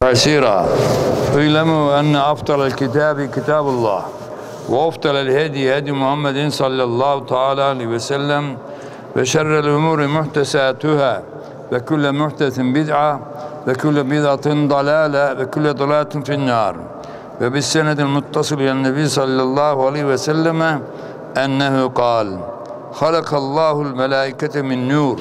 كثيرا اعلموا أن أفضل الكتاب كتاب الله وأفضل الهدي هدي محمد صلى الله تعالى عليه وسلم وشر الأمور محدثاتها وكل محدث بدعة وكل بدعة ضلالة وكل ضلالة في النار وبالسند المتصل إلى النبي صلى الله عليه وسلم أنه قال خلق الله الملائكة من نور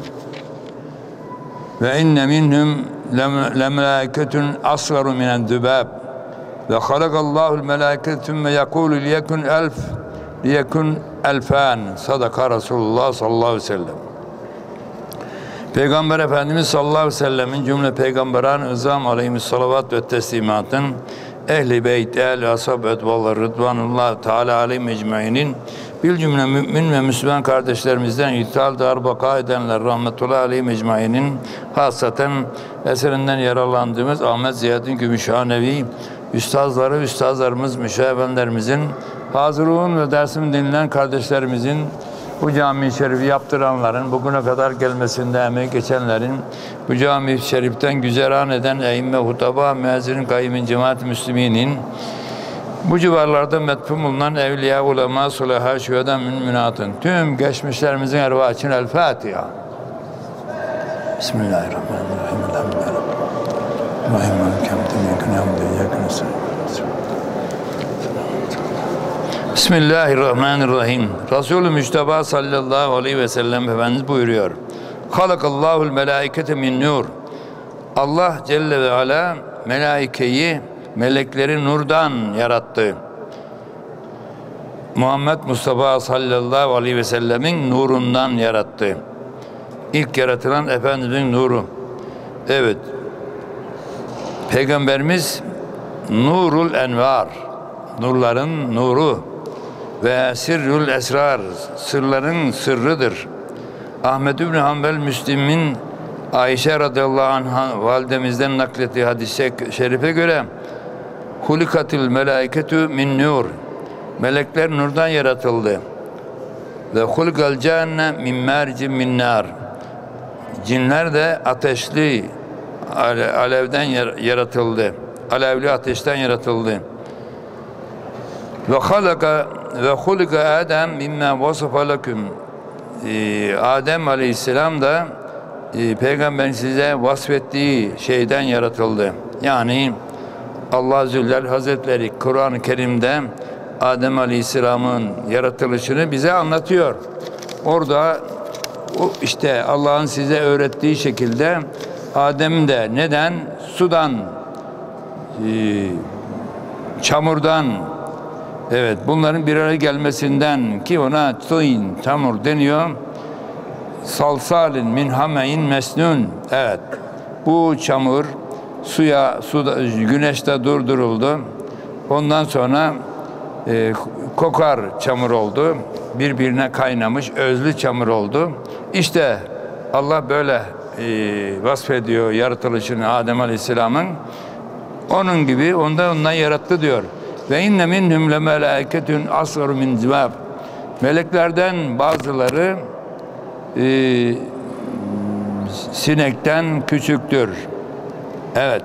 وإن منهم لملائكة أصغر من الذباب وخلق الله الملائكة ثم يقول ليكن ألف ليكن ألفان صدق رسول الله صلى الله عليه وسلم. Peygamber Efendimiz sallallahu aleyhi ve sellemin cümle peygamberan ızam aleyhissalavat ve teslimatın ehli beyt, ehli ashab, etvallar, rıdvanullah teala aleyhim ecmainin bir cümle mümin ve Müslüman kardeşlerimizden ithal darbaka edenler rahmetullahi aleyhim ecmainin hasaten eserinden yararlandığımız Ahmet Ziyaddin Gümüşhanevi üstazlarımız, müşahefenlerimizin, hazırlığın ve dersimin dinleyen kardeşlerimizin, bu cami-i şerifi yaptıranların, bugüne kadar gelmesinde emeği geçenlerin, bu cami-i şeriften güzeran eden eğimme, hutaba, müezzirin, kayyimin, cemaat-i müsliminin, bu civarlarda metfun bulunan evliya, ulema, sulaha, şüheda, münminatın, tüm geçmişlerimizin ervahı için El Fatiha. Bismillahirrahmanirrahim. Bismillahirrahmanirrahim. Resulü Müçteba sallallahu aleyhi ve sellem Efendimiz buyuruyor. Halakallahul melâikete min nur. Allah Celle ve Ala melekleri nurdan yarattı. Muhammed Mustafa sallallahu aleyhi ve sellemin nurundan yarattı. İlk yaratılan Efendimizin nuru. Evet. Peygamberimiz nurul envar, nurların nuru ve sirrül esrar, sırların sırrıdır. Ahmed İbni Hanbel Müslim'in Ayşe radıyallahu anha validemizden naklettiği hadis-i şerife göre hulikatil melâiketü min nur, melekler nurdan yaratıldı ve hulikal cenne min mercin min nar, cinler de ateşli alevden yaratıldı, alevli ateşten yaratıldı. Ve hulika Adem mimma vasafa leküm, Adem aleyhisselam da Peygamberin size vasfettiği şeyden yaratıldı. Yani Allah Zülcelal Hazretleri Kur'an-ı Kerim'de Adem Aleyhisselam'ın yaratılışını bize anlatıyor. Orada işte Allah'ın size öğrettiği şekilde Adem de neden? Sudan, çamurdan, evet, bunların bir araya gelmesinden ki ona tîn, çamur deniyor. Salsalin min hamein mesnun. Evet. Bu çamur güneşte durduruldu. Ondan sonra kokar çamur oldu. Birbirine kaynamış özlü çamur oldu. İşte Allah böyle vasfediyor yaratılışını Adem Aleyhisselam'ın. Onun gibi ondan yarattı diyor. Ve inne minhum le melâiketun asgaru min zibab. Meleklerden bazıları sinekten küçüktür. Evet.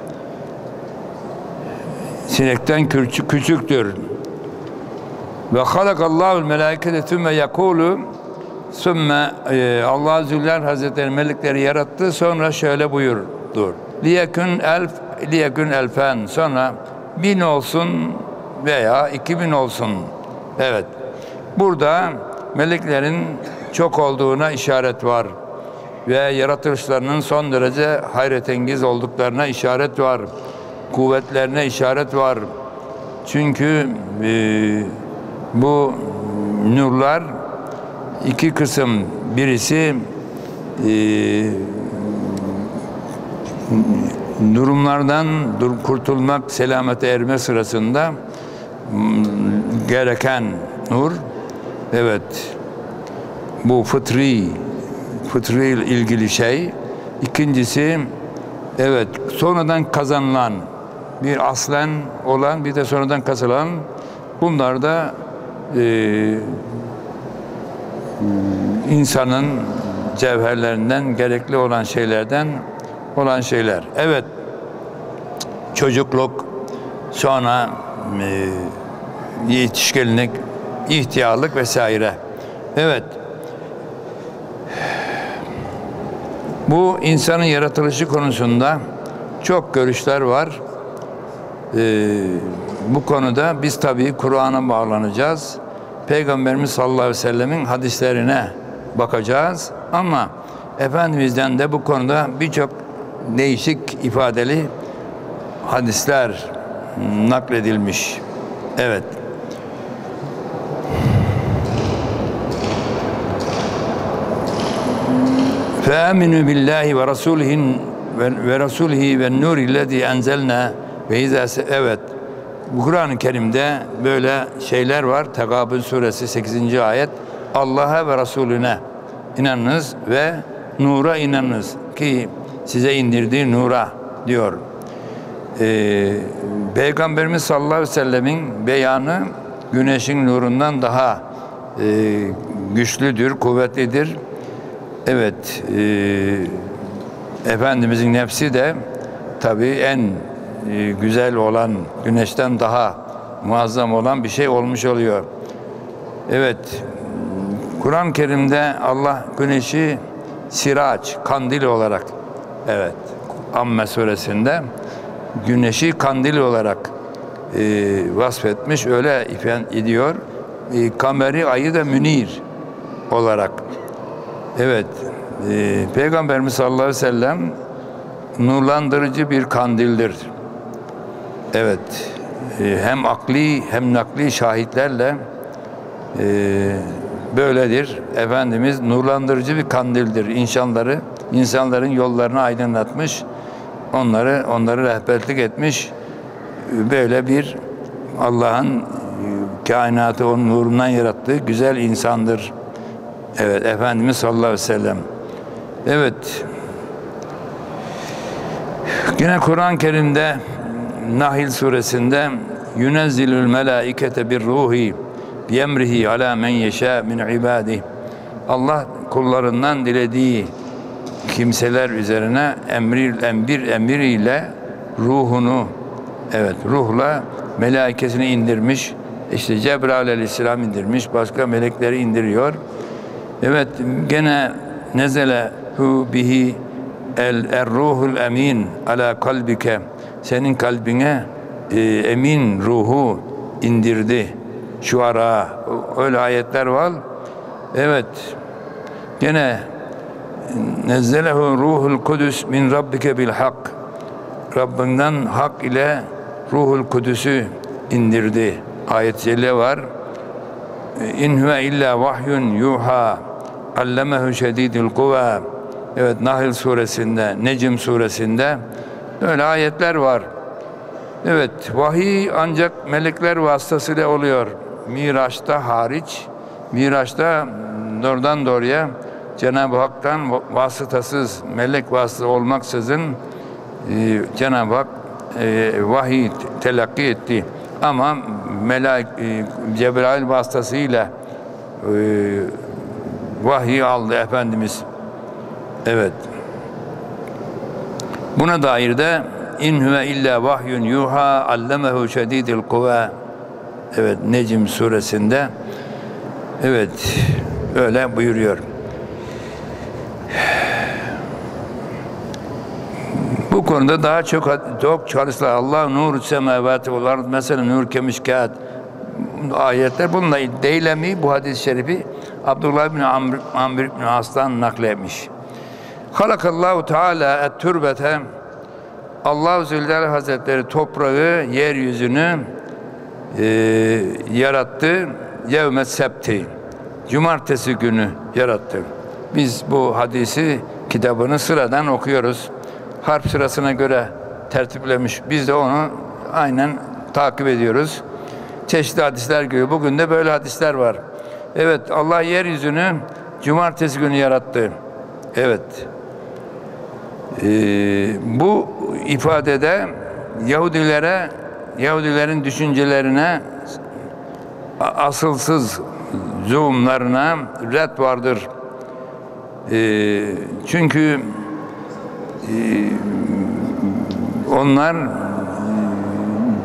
Sinekten küçüktür. Ve halakallahul melâikete thumme yekûlu, thumme Allah Zülcelal Hazretleri melekleri yarattı, sonra şöyle buyurdu. Liyekün elfen, sonra 1000 olsun veya 2000 olsun. Evet. Burada meleklerin çok olduğuna işaret var. Ve yaratılışlarının son derece hayretengiz olduklarına işaret var. Kuvvetlerine işaret var. Çünkü bu nurlar iki kısım. Birisi durumlardan kurtulmak, selamete erme sırasında gereken nur. Evet. Bu fıtri ilgili şey. İkincisi, evet, sonradan kazanılan, bir aslen olan, bir de sonradan kazanılan, bunlar da insanın cevherlerinden, gerekli olan şeylerden olan şeyler. Evet. çocukluk, sonra yetişkinlik, ihtiyarlık vesaire. Evet. Bu insanın yaratılışı konusunda çok görüşler var. Bu konuda biz tabii Kur'an'a bağlanacağız. Peygamberimiz sallallahu aleyhi ve sellemin hadislerine bakacağız. Ama Efendimiz'den de bu konuda birçok değişik ifadeli hadisler nakledilmiş. Evet. فَآمِنُوا بِاللّٰهِ وَرَسُولِهِ وَالنُّورِ الَّذ۪ي اَنْزَلْنَا Evet. Bu Kur'an-ı Kerim'de böyle şeyler var. Tegabun suresi 8. ayet. Allah'a ve Resulüne inanınız ve nura inanınız ki size indirdiği nura diyor. Peygamberimiz sallallahu aleyhi ve sellemin beyanı güneşin nurundan daha güçlüdür, kuvvetlidir. Evet, Efendimizin nefsi de tabii en güzel olan, güneşten daha muazzam olan bir şey olmuş oluyor. Evet, Kur'an-ı Kerim'de Allah güneşi siraç, kandil olarak, evet, Amme suresinde güneşi kandil olarak vasfetmiş, öyle ediyor. Kameri, ayı da münir olarak. Evet, Peygamberimiz sallallahu aleyhi ve sellem nurlandırıcı bir kandildir. Evet, hem akli hem nakli şahitlerle böyledir. Efendimiz nurlandırıcı bir kandildir. İnsanların yollarını aydınlatmış, onları rehberlik etmiş. Böyle bir Allah'ın kainatı onun nurundan yarattığı güzel insandır. Evet, Efendimiz sallallahu aleyhi ve sellem. Evet. Yine Kur'an-ı Kerim'de Nahl suresinde yunezzilul melaikete bir ruhi bi emrihi ala men yeşâ min ibadih. Allah kullarından dilediği kimseler üzerine emriyle ruhunu, evet, ruhla melaikesini indirmiş. İşte Cebrail aleyhisselam indirmiş, başka melekleri indiriyor. Evet, gene nezelehu bihi el-ruhul emin ala kalbike, senin kalbine emin ruhu indirdi. Şuara, öyle ayetler var. Evet, gene nezzelehu ruhul kudüs min rabbike bil hak, Rabbinden hak ile ruhul kudüsü indirdi. Ayet-i celile var. İn huve illa vahyun yuha allemehu şedidul kuva. Evet, Nahl suresinde, Necm suresinde böyle ayetler var. Evet, vahiy ancak melekler vasıtasıyla oluyor. Miraç'ta hariç, Miraç'ta doğrudan doğruya Cenab-ı Hak'tan vasıtasız, melek vasıtası olmaksızın Cenab-ı Hak vahiy telakki etti. Ama Cebrail vasıtasıyla vahiy aldı Efendimiz. Evet. Buna dair de in huve illa vahyun yuha allemehu şedidul kuva. Evet, Necm suresinde evet öyle buyuruyor. Bu konuda daha çok çalıştılar. Allah nur semavati vel ard, mesela nur kemişkat ayetler bununla deylemi, bu hadis-i şerifi Abdullah bin Amr bin As'tan nakletmiş. Halakallahu Teala et-türbete, Allah-u Zülcelal Hazretleri toprağı, yeryüzünü yarattı. Yevmet septi, cumartesi günü yarattı. Biz bu hadisi kitabını sıradan okuyoruz. Harf sırasına göre tertiplemiş. Biz de onu aynen takip ediyoruz. Çeşitli hadisler görüyor. Bugün de böyle hadisler var. Evet, Allah yeryüzünü cumartesi günü yarattı. Evet. Bu ifadede Yahudilerin düşüncelerine, asılsız zulümlerine red vardır. Çünkü onlar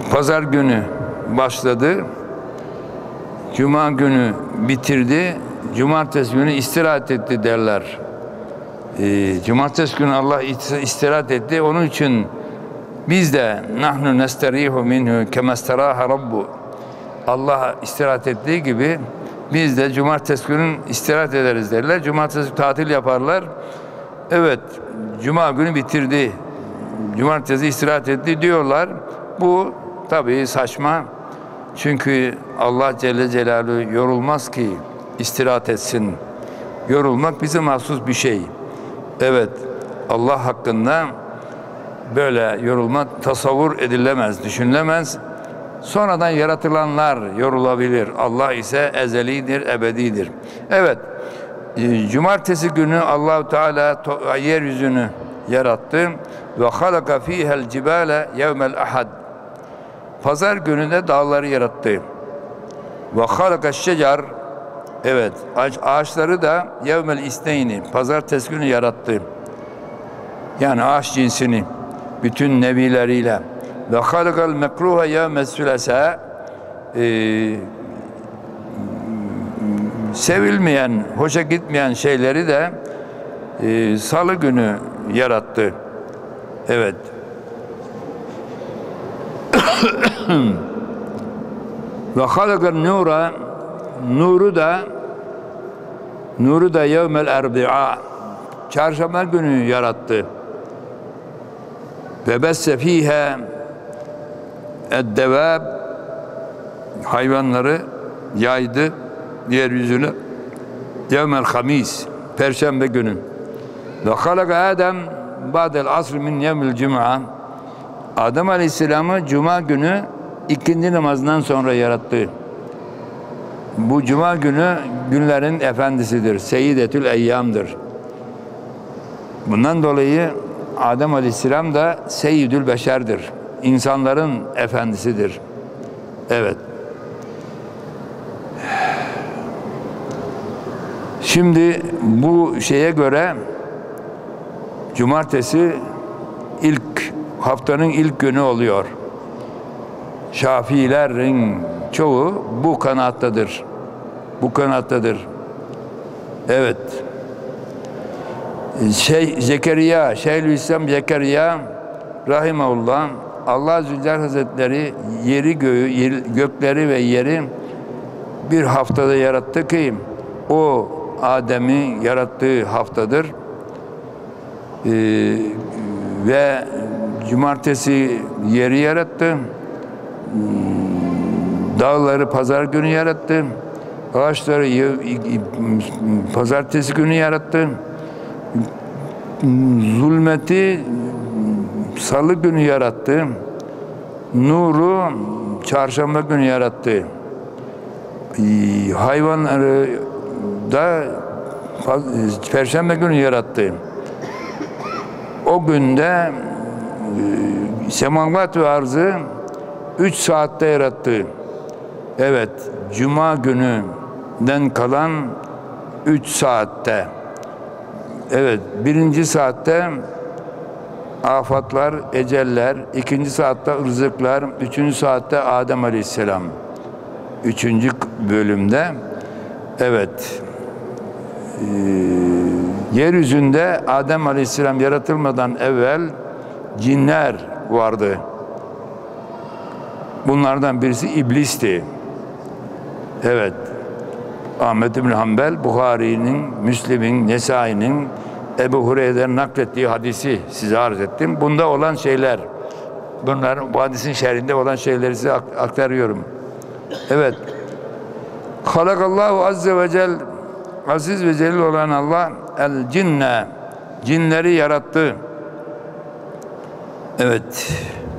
Pazar günü başladı. Cuma günü bitirdi. Cumartesi günü istirahat etti derler. Cumartesi günü Allah istirahat etti. Onun için biz de nahnu nesterihu minhu kemesteraha rabbu. Allah istirahat ettiği gibi biz de cumartesi günü istirahat ederiz derler. Cumartesi tatil yaparlar. Evet, cuma günü bitirdi. Cumartesi istirahat etti diyorlar. Bu tabii saçma. Çünkü Allah Celle Celaluhu yorulmaz ki istirahat etsin. Yorulmak bize mahsus bir şey. Evet, Allah hakkında böyle yorulma tasavvur edilemez, düşünülemez. Sonradan yaratılanlar yorulabilir. Allah ise ezelidir, ebedidir. Evet, cumartesi günü Allah-u Teala yeryüzünü yarattı. Ve halaka fihel cibale yevmel ahad. Pazar günü de dağları yarattı. Ve halaka şecer. Evet, ağaçları da yevmel isneyni, pazartesi günü yarattı. Yani ağaç cinsini bütün nevileriyle. Ve halakal mekruha yevmel sülesa. Sevilmeyen, hoşa gitmeyen şeyleri de salı günü yarattı. Evet. Ve halakal nura, nuru da yevmel erbi'a, çarşamba günü yarattı. Ve besse fiha eddevab, hayvanları yaydı yeryüzüne. Yevmel hamis, perşembe günü. Ve halaka Adem ba'del asr min yevmil cuma. Adem Aleyhisselam'ı cuma günü ikindi namazından sonra yarattı. Bu cuma günü günlerin efendisidir. Seyyidetül eyyamdır. Bundan dolayı Adem Aleyhisselam da seyyidül beşerdir. İnsanların efendisidir. Evet. Şimdi bu şeye göre cumartesi haftanın ilk günü oluyor. Şafiilerin çoğu bu kanaattadır. Bu kanaattadır. Evet. Şeyhülislam Zekeriya rahimahullah, Allah Zülcelal Hazretleri gökleri ve yeri bir haftada yarattı ki o Adem'i yarattığı haftadır. Ve cumartesi yeri yarattı. Dağları pazar günü yarattı. Ağaçları pazartesi günü yarattı. Zulmeti salı günü yarattı. Nuru çarşamba günü yarattı. Hayvanları da perşembe günü yarattı. O günde semavat ve arzı 3 saatte yarattı. Evet, cuma gününden kalan 3 saatte. Evet, birinci saatte afatlar, eceller, ikinci saatte rızıklar, üçüncü saatte Adem Aleyhisselam. Üçüncü bölümde, evet, yeryüzünde Adem Aleyhisselam yaratılmadan evvel cinler vardı. Bunlardan birisi iblisti. Evet, Ahmed bin Hanbel, Buhari'nin, Müslim'in, Nesai'nin, Ebu Hureyre'den naklettiği hadisi size arz ettim. Bunda olan şeyler, bu hadisin şerhinde olan şeyleri size aktarıyorum. Evet, Halakallahu azze ve cel, aziz ve celil olan Allah, el cinne, cinleri yarattı. Evet,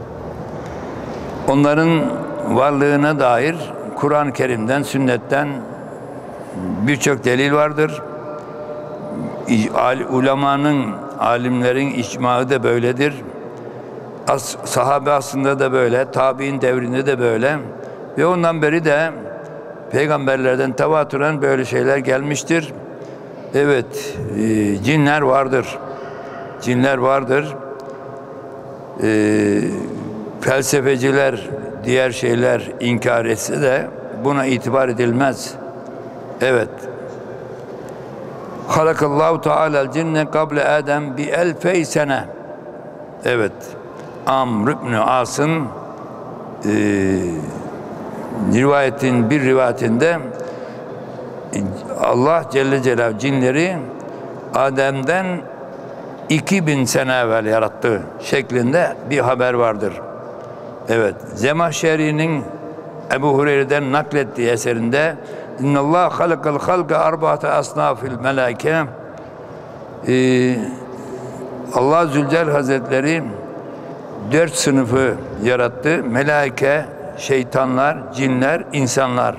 onların varlığına dair Kur'an-ı Kerim'den, sünnetten birçok delil vardır. Ulemanın, alimlerin icmaı da böyledir. Sahabe aslında da böyle, tabi'in devrinde de böyle. Ve ondan beri de peygamberlerden tevatüren böyle şeyler gelmiştir. Evet, cinler vardır. Cinler vardır. felsefeciler diğer şeyler inkar etse de buna itibar edilmez. Evet. Halakallahu Teala'l cinne kable Adem bi elfey sene. Evet. Amr ibn As'ın bir rivayetinde Allah Celle Celaluhu cinleri Adem'den 2000 sene evvel yarattı şeklinde bir haber vardır. Evet. Zemahşeri'nin Ebu Hureyre'den naklettiği eserinde İnnallâh halakal halka arba'ate asnafil melâike, Allah Zülcelal Hazretleri 4 sınıfı yarattı. Melaike, şeytanlar, cinler, insanlar.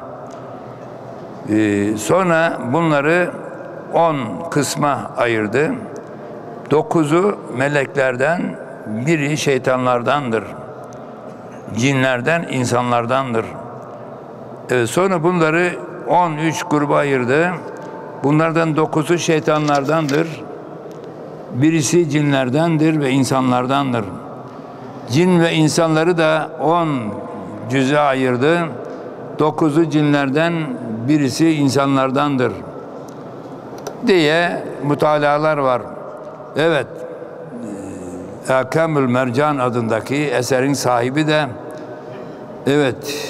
Sonra bunları 10 kısma ayırdı. 9'u meleklerden, biri şeytanlardandır. Cinlerden, insanlardandır. Sonra bunları 13 gruba ayırdı. Bunlardan 9'u şeytanlardandır. Birisi cinlerdendir ve insanlardandır. Cin ve insanları da 10 cüze ayırdı. 9'u cinlerden, birisi insanlardandır diye mutalalar var. Evet. Akamül Mercan adındaki eserin sahibi de evet,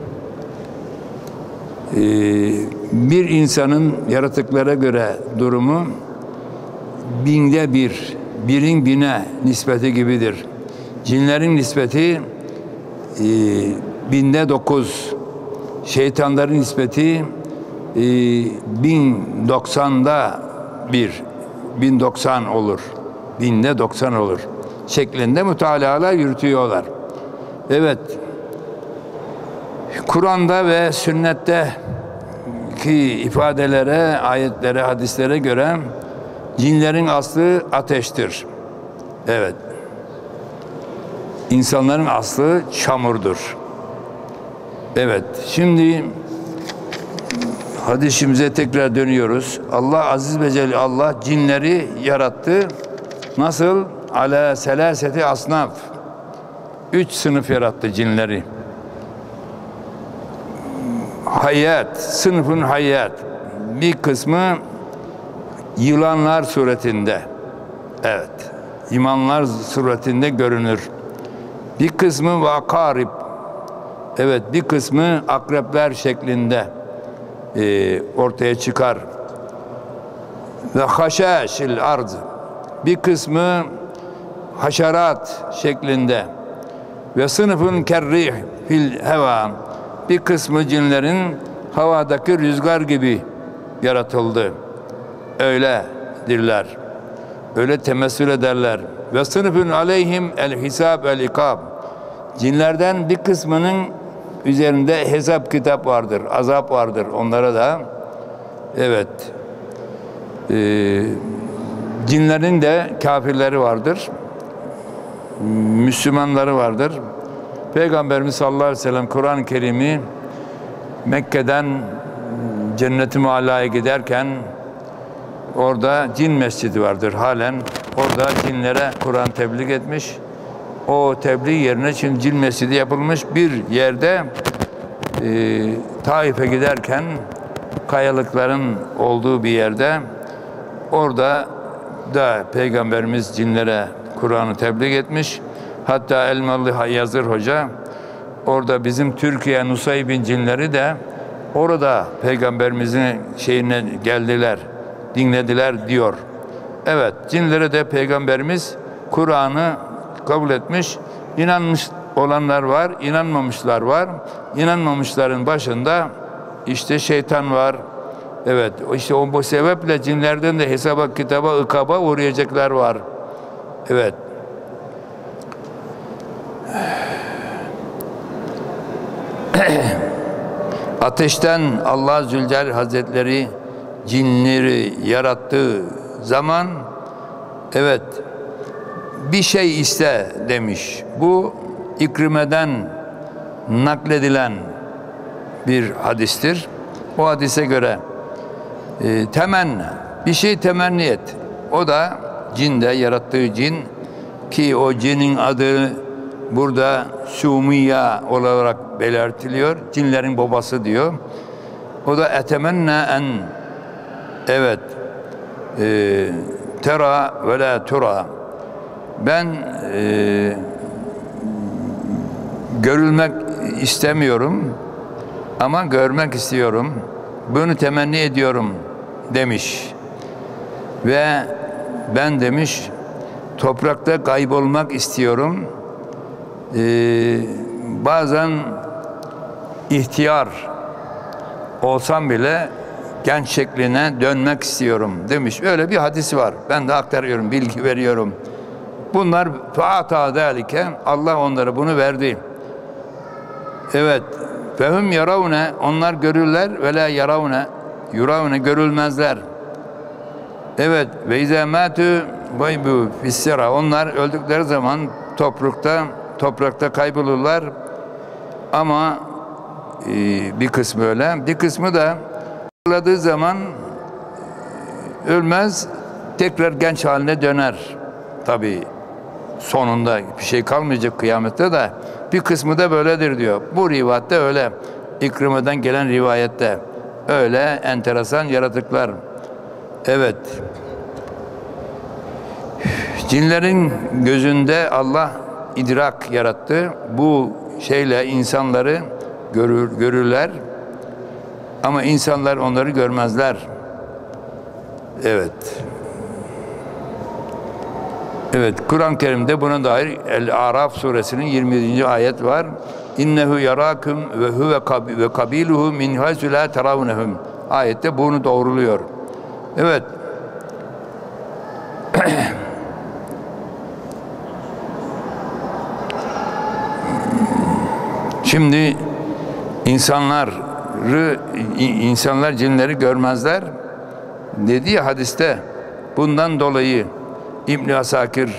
bir insanın yaratıklara göre durumu binde bir, birin bine nispeti gibidir. Cinlerin nispeti binde 9, şeytanların nispeti 1090'da 1, 1090 olur, binde 90 olur şeklinde mutalalar yürütüyorlar. Evet, Kur'an'da ve sünnette ki ifadelere, ayetlere, hadislere göre cinlerin aslı ateştir. Evet. İnsanların aslı çamurdur. Evet. Şimdi hadisimize tekrar dönüyoruz. Allah Aziz ve Celle, Allah cinleri yarattı. Nasıl? Ala selaseti asnaf. 3 sınıf yarattı cinleri. Hayat, sınıfın hayat. Bir kısmı yılanlar suretinde. Evet. İmanlar suretinde görünür. Bir kısmı vakarib. Evet, bir kısmı akrepler şeklinde ortaya çıkar. Ve haşaşil arz. Bir kısmı haşerat şeklinde. Ve sınıfın kerrih fil heva. Bir kısmı cinlerin havadaki rüzgar gibi yaratıldı. Öyledirler. Öyle temessül ederler. Ve sınıfın aleyhim el hisab el ikab. Cinlerden bir kısmının üzerinde hesap kitap vardır, azap vardır onlara da. Evet. Cinlerin de kafirleri vardır. Müslümanları vardır. Peygamberimiz sallallahu aleyhi ve sellem Kur'an-ı Kerim'i Mekke'den Cennet-i Mualla'ya giderken orada cin mescidi vardır halen. Orada cinlere Kur'an tebliğ etmiş. O tebliğ yerine şimdi cin mescidi yapılmış bir yerde Taif'e giderken kayalıkların olduğu bir yerde orada da Peygamberimiz cinlere Kur'an'ı tebliğ etmiş. Hatta Elmalı Yazır Hoca orada bizim Türkiye Nusaybin cinleri de orada Peygamberimizin şeyine geldiler, dinlediler diyor. Evet, cinlere de Peygamberimiz Kur'an'ı kabul etmiş. İnanmış olanlar var, inanmamışlar var. İnanmamışların başında işte şeytan var. Evet, işte bu sebeple cinlerden de hesaba, kitaba, ikaba uğrayacaklar var. Evet. Ateşten Allah Zülcelal Hazretleri cinleri yarattığı zaman evet bir şey iste demiş. Bu İkrime'den nakledilen bir hadistir. O hadise göre bir şey temenni et. O da cinde, yarattığı cin ki o cinin adı burada Sumiya olarak belirtiliyor. Cinlerin babası diyor. O da etemenne en, evet, tera ve la tura, ben görülmek istemiyorum ama görmek istiyorum. Bunu temenni ediyorum demiş. Ve ben demiş toprakta kaybolmak istiyorum. Bazen ihtiyar olsam bile genç şekline dönmek istiyorum demiş. Öyle bir hadisi var. Ben de aktarıyorum, bilgi veriyorum. Bunlar faata zalike, Allah onlara bunu verdi. Evet. Fehum yaravne, onlar görürler ve la yaravne, yuravne, görülmezler. Evet. Ve izâ mâtû gaybu fissera, onlar öldükleri zaman toprakta kaybolurlar. Ama bir kısmı öyle, bir kısmı da öldüğü zaman ölmez, tekrar genç haline döner. Tabii sonunda bir şey kalmayacak kıyamette, de bir kısmı da böyledir diyor. Bu rivayette öyle. İkrima'dan gelen rivayette öyle enteresan yaratıklar. Evet. Cinlerin gözünde Allah idrak yarattı. Bu şeyle insanları görürler. Ama insanlar onları görmezler. Evet. Evet, Kur'an-ı Kerim'de buna dair El-Araf suresinin 27. ayet var. İnnehu yarakum ve huve ve kabiluhu min haysu la terawnehum. Ayette bunu doğruluyor. Evet. Şimdi insanlar cinleri görmezler dedi ya hadiste. Bundan dolayı İbn Asakir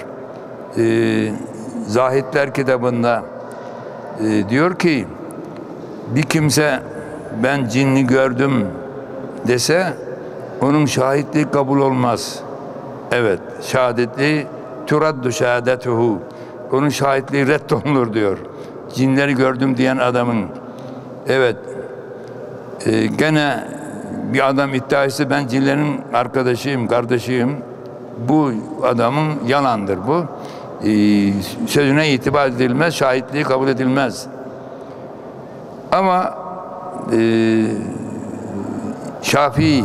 Zahitler kitabında diyor ki, bir kimse ben cinni gördüm dese onun şahitliği kabul olmaz. Evet, şehadetliği turaddu şehadetuhu, onun şahitliği reddolunur diyor. Cinleri gördüm diyen adamın. Evet, gene bir adam iddia etse ben cinlerin arkadaşıyım, kardeşiyim, bu adamın yalandır bu. Sözüne itibar edilmez, şahitliği kabul edilmez. Ama Şafii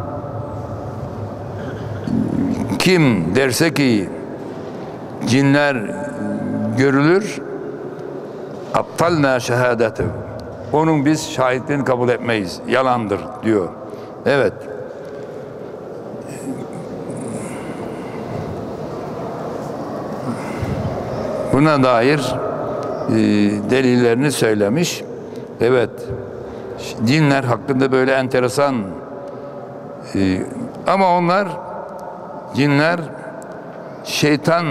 kim derse ki cinler görülür, aptalna şehadete, onun biz şahitliğini kabul etmeyiz, yalandır diyor. Evet. Buna dair delillerini söylemiş. Evet. Dinler hakkında böyle enteresan ama onlar, cinler şeytan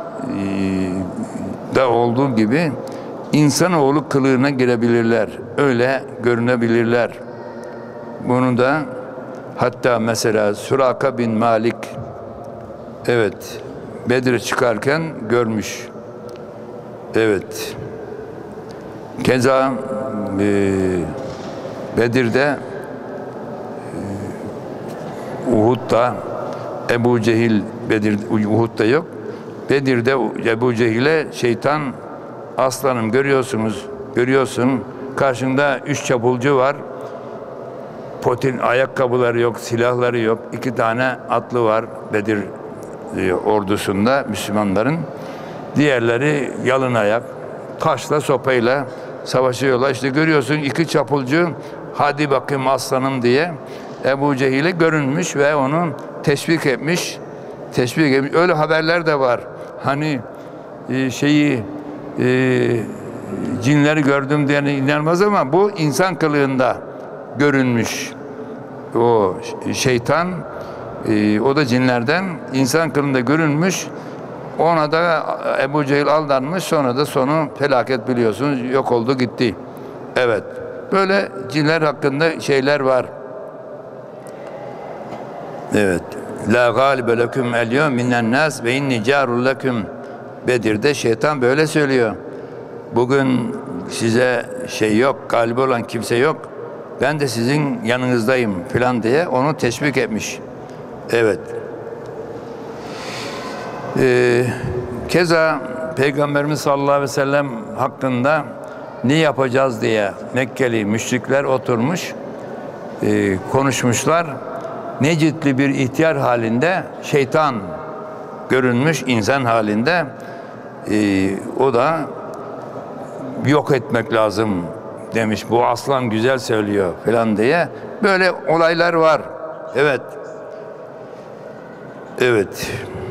da olduğu gibi insanoğlu kılığına girebilirler. Öyle görünebilirler. Bunu da hatta mesela Suraka bin Malik, evet, Bedir'e çıkarken görmüş. Evet. Keza Bedir'de, Uhud'da Ebu Cehil, Uhud'da yok. Bedir'de Ebu Cehil'e şeytan, aslanım görüyorsun karşında 3 çapulcu var. Ayakkabıları yok, silahları yok. 2 tane atlı var Bedir ordusunda Müslümanların. Diğerleri yalın ayak, taşla sopayla savaşıyorlar. İşte görüyorsun 2 çapulcu, hadi bakayım aslanım diye Ebu Cehil'e görünmüş ve onu teşvik etmiş. Öyle haberler de var. Hani cinleri gördüm diye inanmaz ama bu insan kılığında görünmüş. O şeytan, o da cinlerden insan kılığında görünmüş. Ona da Ebu Cehil aldanmış, sonra da sonu felaket biliyorsunuz, yok oldu gitti. Evet, böyle cinler hakkında şeyler var. Evet. La galibe leküm el yevm minen nas ve inni carul leküm. Bedir'de şeytan böyle söylüyor. bugün size şey yok, galibi olan kimse yok. Ben de sizin yanınızdayım filan diye onu teşvik etmiş. Evet. Keza Peygamberimiz sallallahu aleyhi ve sellem hakkında ne yapacağız diye Mekkeli müşrikler oturmuş, konuşmuşlar. Necitli bir ihtiyar halinde şeytan görünmüş insan halinde. O da yok etmek lazım demiş. Bu aslan güzel söylüyor falan diye. Böyle olaylar var. Evet. Evet.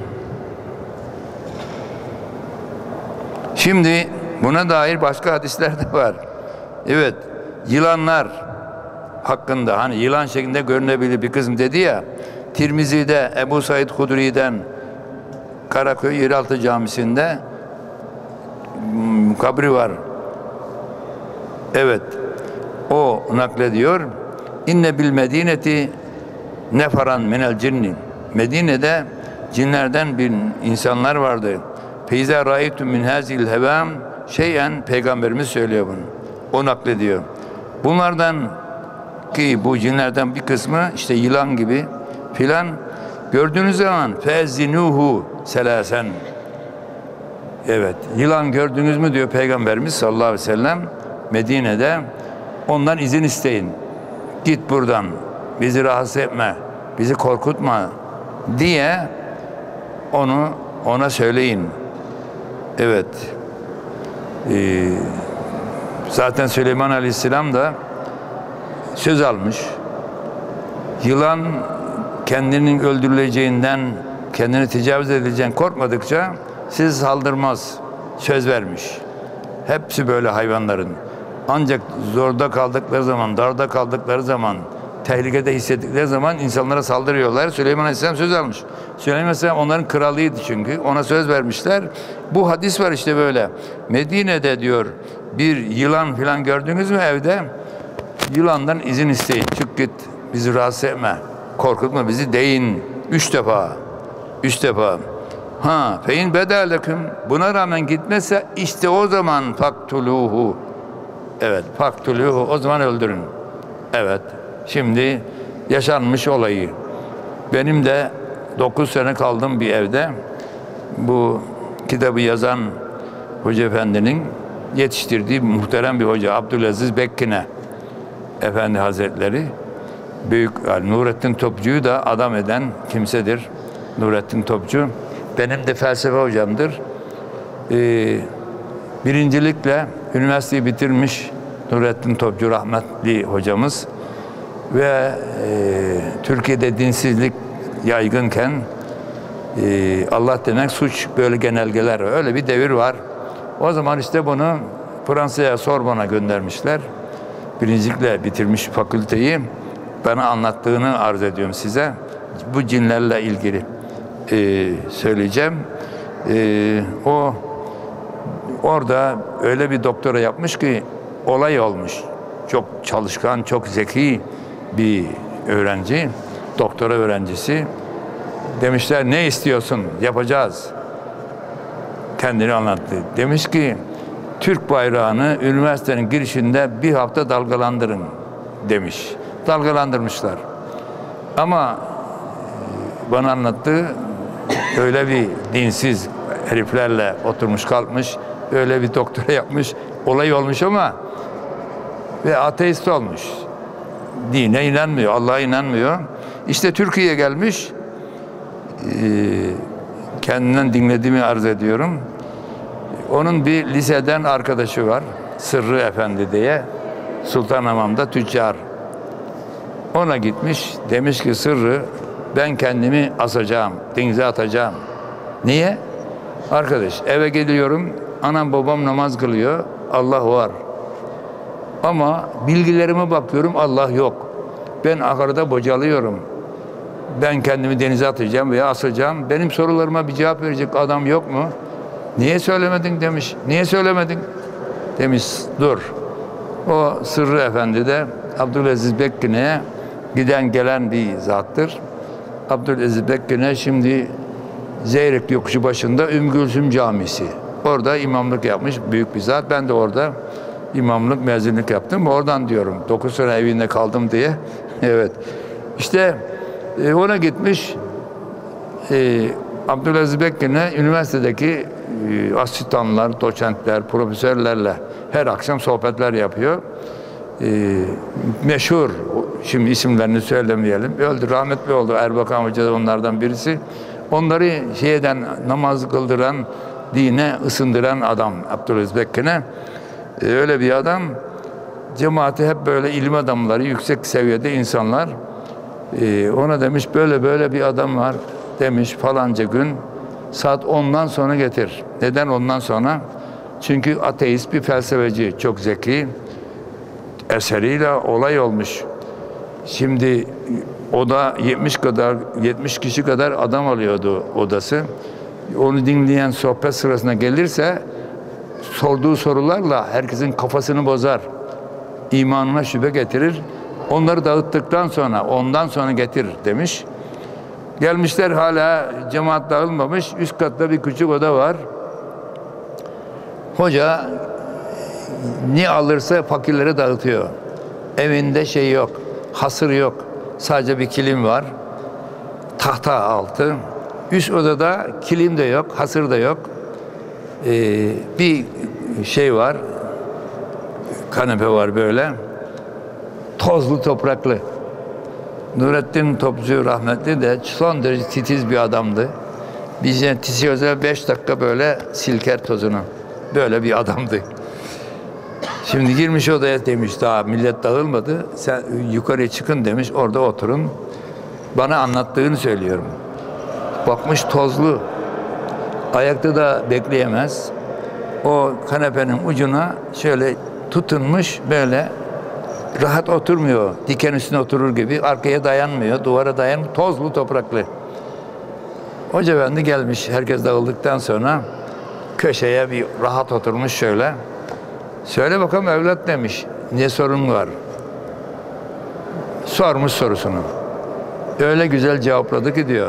Şimdi buna dair başka hadisler de var. Evet. Yılanlar hakkında, hani yılan şeklinde görünebilir bir kısım dedi ya, Tirmizi'de Ebu Said Hudri'den Karaköy Yeraltı Camisi'nde kabri var. Evet. O naklediyor. İnne bil medineti neferan minel cinni. Medine'de cinlerden bir insanlar vardı. Feyza ra'aytu min hazil hevam şeyen, Peygamberimiz söylüyor bunu. O naklediyor. Bunlardan ki bu cinlerden bir kısmı işte yılan gibi filan gördüğünüz zaman fezinuhu selasen. Evet. Yılan gördünüz mü diyor Peygamberimiz sallallahu aleyhi ve sellem Medine'de, ondan izin isteyin. Git buradan. Bizi rahatsız etme. Bizi korkutma diye ona söyleyin. Evet. Zaten Süleyman Aleyhisselam da söz almış. Yılan kendinin öldürüleceğinden, kendini tecavüz edileceğinden korkmadıkça size saldırmaz. Söz vermiş. Hepsi böyle hayvanların. Ancak zorda kaldıkları zaman, darda kaldıkları zaman, tehlikede hissettikleri zaman insanlara saldırıyorlar. Süleyman Aleyhisselam söz almış. Süleyman Aleyhisselam onların kralıydı çünkü. Ona söz vermişler. Bu hadis var işte böyle. Medine'de diyor bir yılan falan gördünüz mü evde? Yılandan izin isteyin. Çık git. Bizi rahatsız etme. Korkutma bizi deyin. 3 defa. 3 defa. Ha, fein bedaleküm. Buna rağmen gitmezse işte o zaman faktuluhu. Evet, faktuluhu. O zaman öldürün. Evet. Şimdi yaşanmış olayı. Benim de 9 sene kaldım bir evde. Bu kitabı yazan Hoca Efendi'nin yetiştirdiği muhterem bir hoca Abdülaziz Bekkine Efendi Hazretleri, büyük yani Nurettin Topçu'yu da adam eden kimsedir. Nurettin Topçu benim de felsefe hocamdır. Birincilikle üniversiteyi bitirmiş Nurettin Topçu rahmetli hocamız ve Türkiye'de dinsizlik yaygınken Allah demek suç, böyle genelgeler, öyle bir devir var. O zaman işte bunu Fransa'ya, Sorbon'a göndermişler. Birincilikle bitirmiş fakülteyi. Bana anlattığını arz ediyorum size. Bu cinlerle ilgili söyleyeceğim. O orada öyle bir doktora yapmış ki olay olmuş. Çok çalışkan, çok zeki bir öğrenci, doktora öğrencisi. Demişler ne istiyorsun? Yapacağız. Kendini anlattı. Demiş ki Türk bayrağını üniversitenin girişinde bir hafta dalgalandırın demiş. Dalgalandırmışlar. Ama bana anlattı, öyle bir dinsiz heriflerle oturmuş kalkmış, öyle bir doktora yapmış, olay olmuş ama ve ateist olmuş. Dine inanmıyor, Allah'a inanmıyor. İşte Türkiye'ye gelmiş, kendinden dinlediğimi arz ediyorum. Onun bir liseden arkadaşı var, Sırrı Efendi diye, Sultanhamam'da tüccar. Ona gitmiş, demiş ki Sırrı, ben kendimi asacağım, denize atacağım. Niye? Arkadaş, eve geliyorum, anam babam namaz kılıyor, Allah var. Ama bilgilerime bakıyorum, Allah yok. Ben ahırda bocalıyorum. Ben kendimi denize atacağım veya asacağım. Benim sorularıma bir cevap verecek adam yok mu? Niye söylemedin demiş. Niye söylemedin? Demiş dur. O Sırrı Efendi de Abdülaziz Bekkine'ye giden gelen bir zattır. Abdülaziz Bekkine şimdi Zeyrek yokuşu başında Ümmü Gülsüm Camisi Orada imamlık yapmış büyük bir zat. Ben de orada imamlık, mezunluk yaptım. Oradan diyorum. 9 sene evinde kaldım diye. Evet. İşte ona gitmiş. Abdülaziz Bekir'le üniversitedeki asistanlar, doçentler, profesörlerle her akşam sohbetler yapıyor. Meşhur, şimdi isimlerini söylemeyelim. Öldü, rahmetli oldu. Erbakan Hoca da onlardan birisi. Onları namaz kıldıran, dine ısındıran adam Abdülaziz Bekir'e. Öyle bir adam. Cemaati hep böyle ilim adamları, yüksek seviyede insanlar. Ona demiş böyle bir adam var demiş falanca gün saat 10'dan sonra getir. Neden ondan sonra? Çünkü ateist bir felsefeci, çok zeki, eseriyle olay olmuş. Şimdi o da 70 kişi kadar adam alıyordu odası. Onu dinleyen sohbet sırasına gelirse sorduğu sorularla herkesin kafasını bozar. İmanına şüphe getirir. Onları dağıttıktan sonra ondan sonra getir demiş. Gelmişler, hala cemaat dağılmamış. Üst katta bir küçük oda var. Hoca ne alırsa fakirlere dağıtıyor. Evinde şey yok, hasır yok. Sadece bir kilim var. Tahta altı. Üst odada kilim de yok, hasır da yok. Bir şey var. Kanepe var böyle. Tozlu topraklı. Nurettin Topçu rahmetli de son derece titiz bir adamdı. Bize titiyoza 5 dakika böyle silker tozunu. Böyle bir adamdı. Şimdi girmiş odaya demiş, daha millet dağılmadı. Sen yukarıya çıkın demiş, orada oturun. Bana anlattığını söylüyorum. Bakmış tozlu. Ayakta da bekleyemez. O kanepenin ucuna şöyle tutunmuş, böyle rahat oturmuyor. Diken üstüne oturur gibi. Arkaya dayanmıyor. Duvara dayanmıyor. Tozlu, topraklı. Hoca efendi gelmiş. Herkes dağıldıktan sonra köşeye bir rahat oturmuş şöyle. Söyle bakalım evlat demiş. Ne sorun var? Sormuş sorusunu. Öyle güzel cevapladı ki diyor.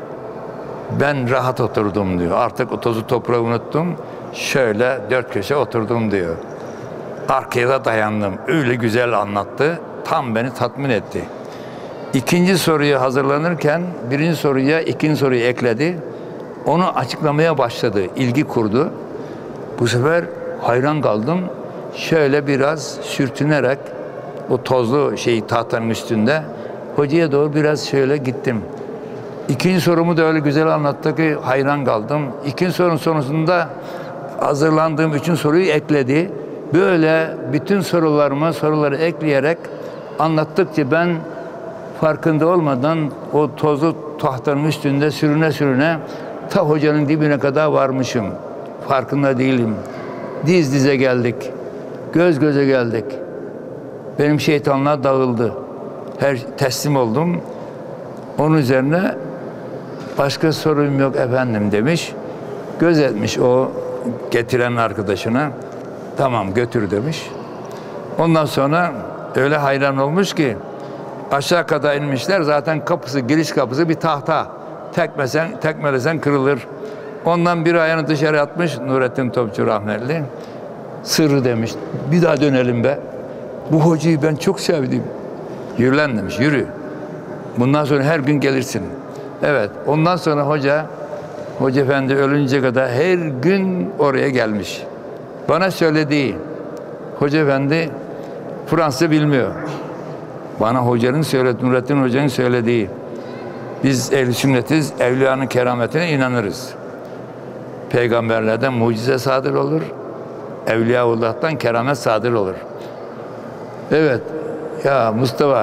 Ben rahat oturdum diyor. Artık o tozu toprağı unuttum. Şöyle 4 köşe oturdum diyor. Arkaya da dayandım. Öyle güzel anlattı. Tam beni tatmin etti. İkinci soruya hazırlanırken birinci soruya ikinci soruyu ekledi. Onu açıklamaya başladı. İlgi kurdu. Bu sefer hayran kaldım. Şöyle biraz sürtünerek o tozlu tahtanın üstünde hocaya doğru biraz şöyle gittim. İkinci sorumu da öyle güzel anlattı ki hayran kaldım. İkinci sorunun sonrasında hazırlandığım üçüncü soruyu ekledi. Böyle bütün soruları ekleyerek anlattıkça ben farkında olmadan o tozlu tahtanın üstünde sürüne sürüne ta hocanın dibine kadar varmışım. Farkında değilim. Diz dize geldik. Göz göze geldik. Benim şeytanlar dağıldı. Teslim oldum. Onun üzerine başka sorun yok efendim demiş. Göz etmiş o getiren arkadaşına. Tamam götür demiş. Ondan sonra öyle hayran olmuş ki aşağı kadar inmişler. Zaten kapısı, giriş kapısı bir tahta. Tekmelesen kırılır. Ondan bir ayağını dışarı atmış Nurettin Topçu rahmetli. Sırrı demiş. Bir daha dönelim be. Bu hocayı ben çok sevdim. Yürü lan demiş. Yürü. Bundan sonra her gün gelirsin. Evet. Ondan sonra hoca efendi ölünce kadar her gün oraya gelmiş. Bana söylediği, hoca efendi Fransızca bilmiyor. Bana hocanın söylediği, Nurettin Hoca'nın söylediği, biz ehl-i sünnetiz, evliyanın kerametine inanırız. Peygamberlerden mucize sadır olur, Evliyaullah'tan keramet sadır olur. Evet, ya Mustafa,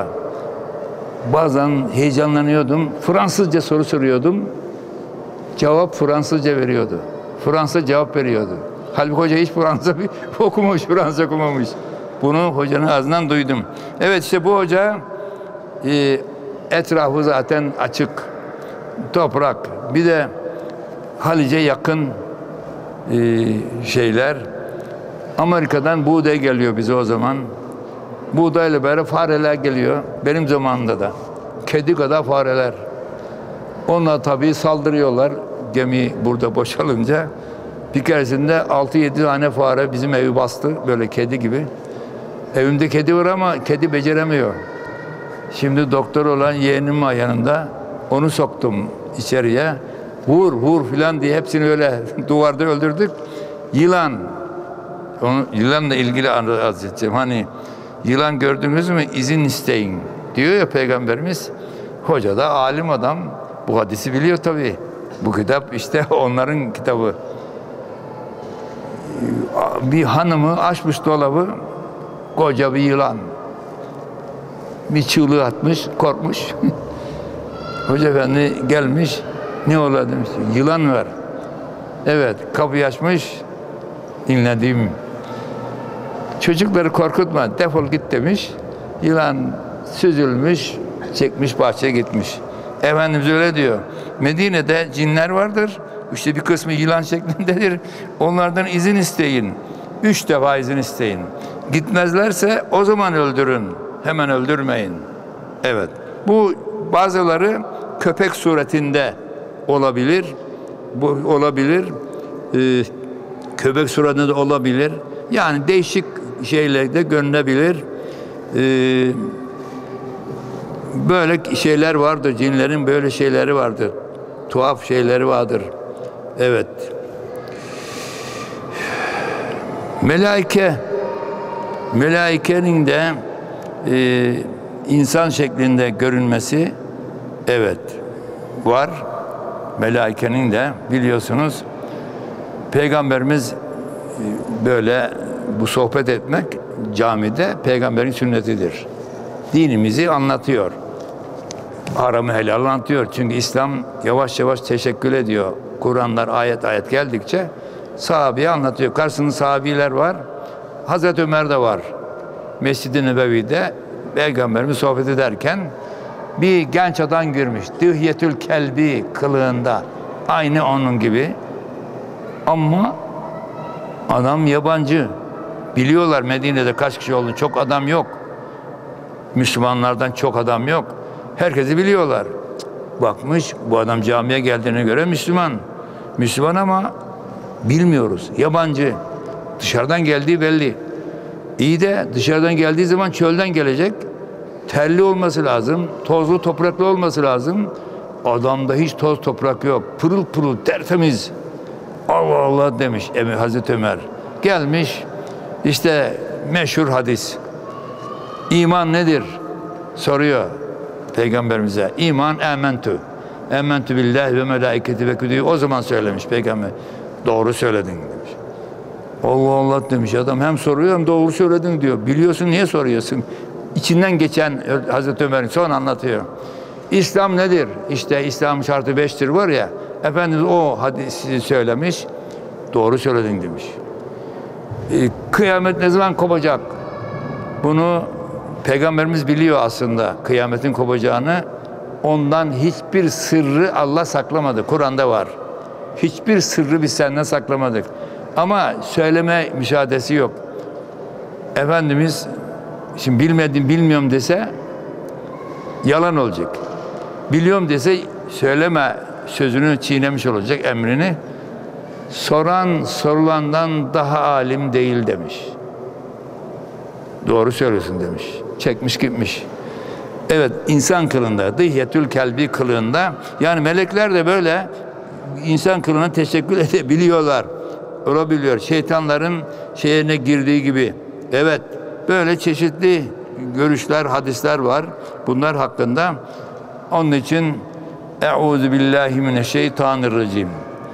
bazen heyecanlanıyordum, Fransızca soru soruyordum, cevap Fransızca veriyordu. Fransızca cevap veriyordu. Halbuki hoca hiç Fransızca okumamış, Fransızca okumamış. Bunu hocanın ağzından duydum. Evet işte bu hoca etrafı zaten açık, toprak. Bir de Halice yakın şeyler. Amerika'dan buğday geliyor bize o zaman. Buğdayla beraber fareler geliyor. Benim zamanımda da. Kedi kadar fareler. Onlar tabii saldırıyorlar. Gemi burada boşalınca Bir keresinde 6-7 tane fare bizim evi bastı, böyle kedi gibi. Evimde kedi var ama kedi beceremiyor. Şimdi doktor olan yeğenim var yanında. Onu soktum içeriye. Vur vur filan diye hepsini öyle duvarda öldürdük. Yılan. Yılanla ilgili anlatacağım. Hani yılan gördünüz mü izin isteyin diyor ya Peygamberimiz. Hoca da alim adam. Bu hadisi biliyor tabii. Bu kitap işte onların kitabı. Bir hanımı açmış dolabı, koca bir yılan. Bir çığlığı atmış, korkmuş. Hoca efendi gelmiş, ne ola demiş, yılan var. Evet, kapıyı açmış, dinledim. Çocukları korkutma, defol git demiş. Yılan süzülmüş, çekmiş bahçeye gitmiş. Efendimiz öyle diyor. Medine'de cinler vardır. İşte bir kısmı yılan şeklindedir. Onlardan izin isteyin. 3 defa izin isteyin. Gitmezlerse o zaman öldürün. Hemen öldürmeyin. Evet. Bu bazıları köpek suretinde olabilir. Bu olabilir. Köpek suretinde de olabilir. Yani değişik şeylerde görünebilir. Böyle şeyler vardır. Cinlerin böyle şeyleri vardır. Tuhaf şeyleri vardır. Evet. Melaikenin de insan şeklinde görünmesi evet var. Melaikenin de biliyorsunuz Peygamberimiz böyle bu sohbet etmek camide Peygamberin sünnetidir. Dinimizi anlatıyor. Haramı helal anlatıyor. Çünkü İslam yavaş yavaş teşekkül ediyor. Kur'anlar ayet ayet geldikçe sahabeye anlatıyor. Karşısında sahabiler var. Hazreti Ömer de var. Mescid-i Nebevi'de Peygamberimiz sohbet ederken bir genç adam girmiş. Dıhyetül kelbi kılığında. Aynı onun gibi. Ama adam yabancı. Biliyorlar Medine'de kaç kişi olduğunu. Çok adam yok. Müslümanlardan çok adam yok. Herkesi biliyorlar. Bakmış bu adam camiye geldiğine göre Müslüman. Müslüman ama bilmiyoruz. Yabancı. Dışarıdan geldiği belli. İyi de dışarıdan geldiği zaman çölden gelecek. Terli olması lazım. Tozlu topraklı olması lazım. Adamda hiç toz toprak yok. Pırıl pırıl tertemiz. Allah Allah demiş Hazreti Ömer. Gelmiş işte meşhur hadis. İman nedir? Soruyor Peygamberimize. İman ementü. Ementü billahi ve melaiketi ve kütübü. O zaman söylemiş Peygamber. Doğru söyledin demiş. Allah Allah demiş adam. Hem soruyor hem doğru söyledin diyor. Biliyorsun niye soruyorsun? İçinden geçen Hazreti Ömer'in son anlatıyor. İslam nedir? İşte İslam şartı 5'tir var ya. Efendimiz o hadisi söylemiş. Doğru söyledin demiş. Kıyamet ne zaman kopacak? Bunu Peygamberimiz biliyor aslında kıyametin kopacağını. Ondan hiçbir sırrı Allah saklamadı. Kur'an'da var. Hiçbir sırrı biz senden saklamadık. Ama söyleme müsaadesi yok. Efendimiz şimdi bilmiyorum dese yalan olacak. Biliyorum dese söyleme sözünü çiğnemiş olacak emrini. Soran sorulandan daha alim değil demiş. Doğru söylüyorsun demiş. Çekmiş gitmiş. Evet insan kılığında, dıhyetül kelbi kılığında yani melekler de böyle insan kılığına teşekkür edebiliyorlar. Olabiliyor. Şeytanların şeyine girdiği gibi. Evet böyle çeşitli görüşler, hadisler var. Bunlar hakkında. Onun için Euzu billahi mineşşeytanirracim.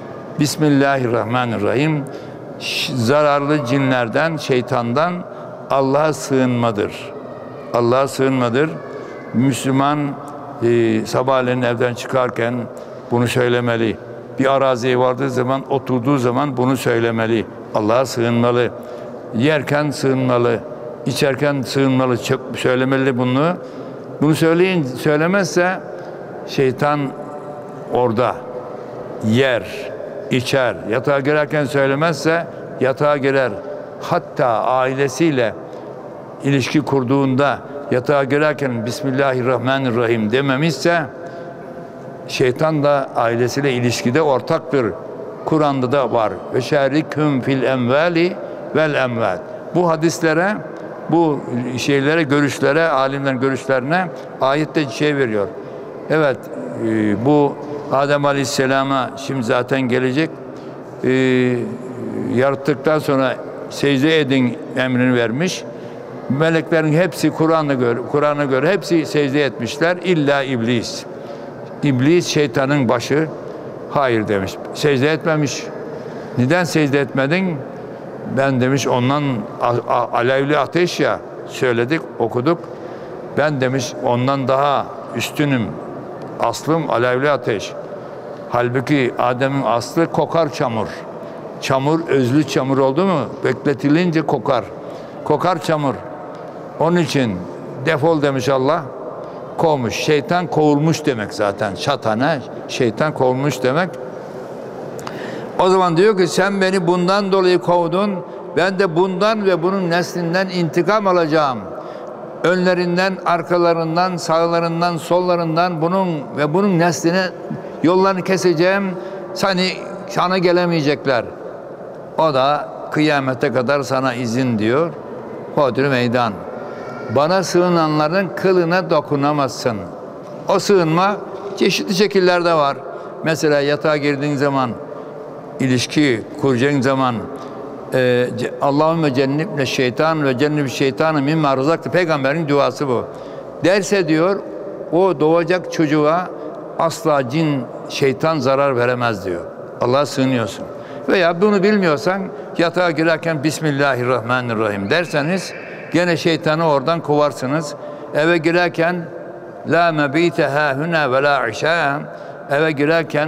Bismillahirrahmanirrahim. Zararlı cinlerden, şeytandan Allah'a sığınmadır. Allah'a sığınmadır. Müslüman sabahleyin evden çıkarken bunu söylemeli. Bir araziye vardığı zaman, oturduğu zaman bunu söylemeli. Allah'a sığınmalı. Yerken sığınmalı. İçerken sığınmalı. Çok söylemeli bunu. Bunu söylemezse şeytan orada yer, içer. Yatağa girerken söylemezse yatağa girer. Hatta ailesiyle ilişki kurduğunda yatağa girerken Bismillahirrahmanirrahim dememişse şeytan da ailesiyle ilişkide ortaktır. Kur'an'da da var. Ve şeriküm fil emvali vel emvat. Bu hadislere, bu şeylere, görüşlere, alimlerin görüşlerine ayette şey veriyor. Evet, bu Adem Aleyhisselam'a şimdi zaten gelecek. Yarattıktan sonra secde edin emrini vermiş. Meleklerin hepsi Kur'an'a göre hepsi secde etmişler. İlla iblis. İblis şeytanın başı. Hayır demiş. Secde etmemiş. Neden secde etmedin? Ben demiş ondan alevli ateş ya, söyledik, okuduk. Ben demiş ondan daha üstünüm. Aslım alevli ateş. Halbuki Adem'in aslı kokar çamur. Çamur, özlü çamur oldu mu bekletilince kokar. Kokar çamur. Onun için defol demiş Allah. Kovmuş. Şeytan kovulmuş demek zaten. Şatana, şeytan kovulmuş demek. O zaman diyor ki sen beni bundan dolayı kovdun. Ben de bundan ve bunun neslinden intikam alacağım. Önlerinden, arkalarından, sağlarından, sollarından bunun nesline yollarını keseceğim. Sana gelemeyecekler. O da kıyamete kadar sana izin diyor. Hodri meydan. Bana sığınanların kılına dokunamazsın. O sığınma çeşitli şekillerde var. Mesela yatağa girdiğin zaman, ilişki kuracağın zaman Allahümme cennibne şeytan ve cennib şeytanı mimma rızaktı. Peygamberin duası bu. Derse diyor o doğacak çocuğa asla cin, şeytan zarar veremez diyor. Allah'a sığınıyorsun. Veya bunu bilmiyorsan yatağa girerken Bismillahirrahmanirrahim derseniz gene şeytanı oradan kovarsınız. Eve girerken la mebite hâhüne ve la işâ, eve girerken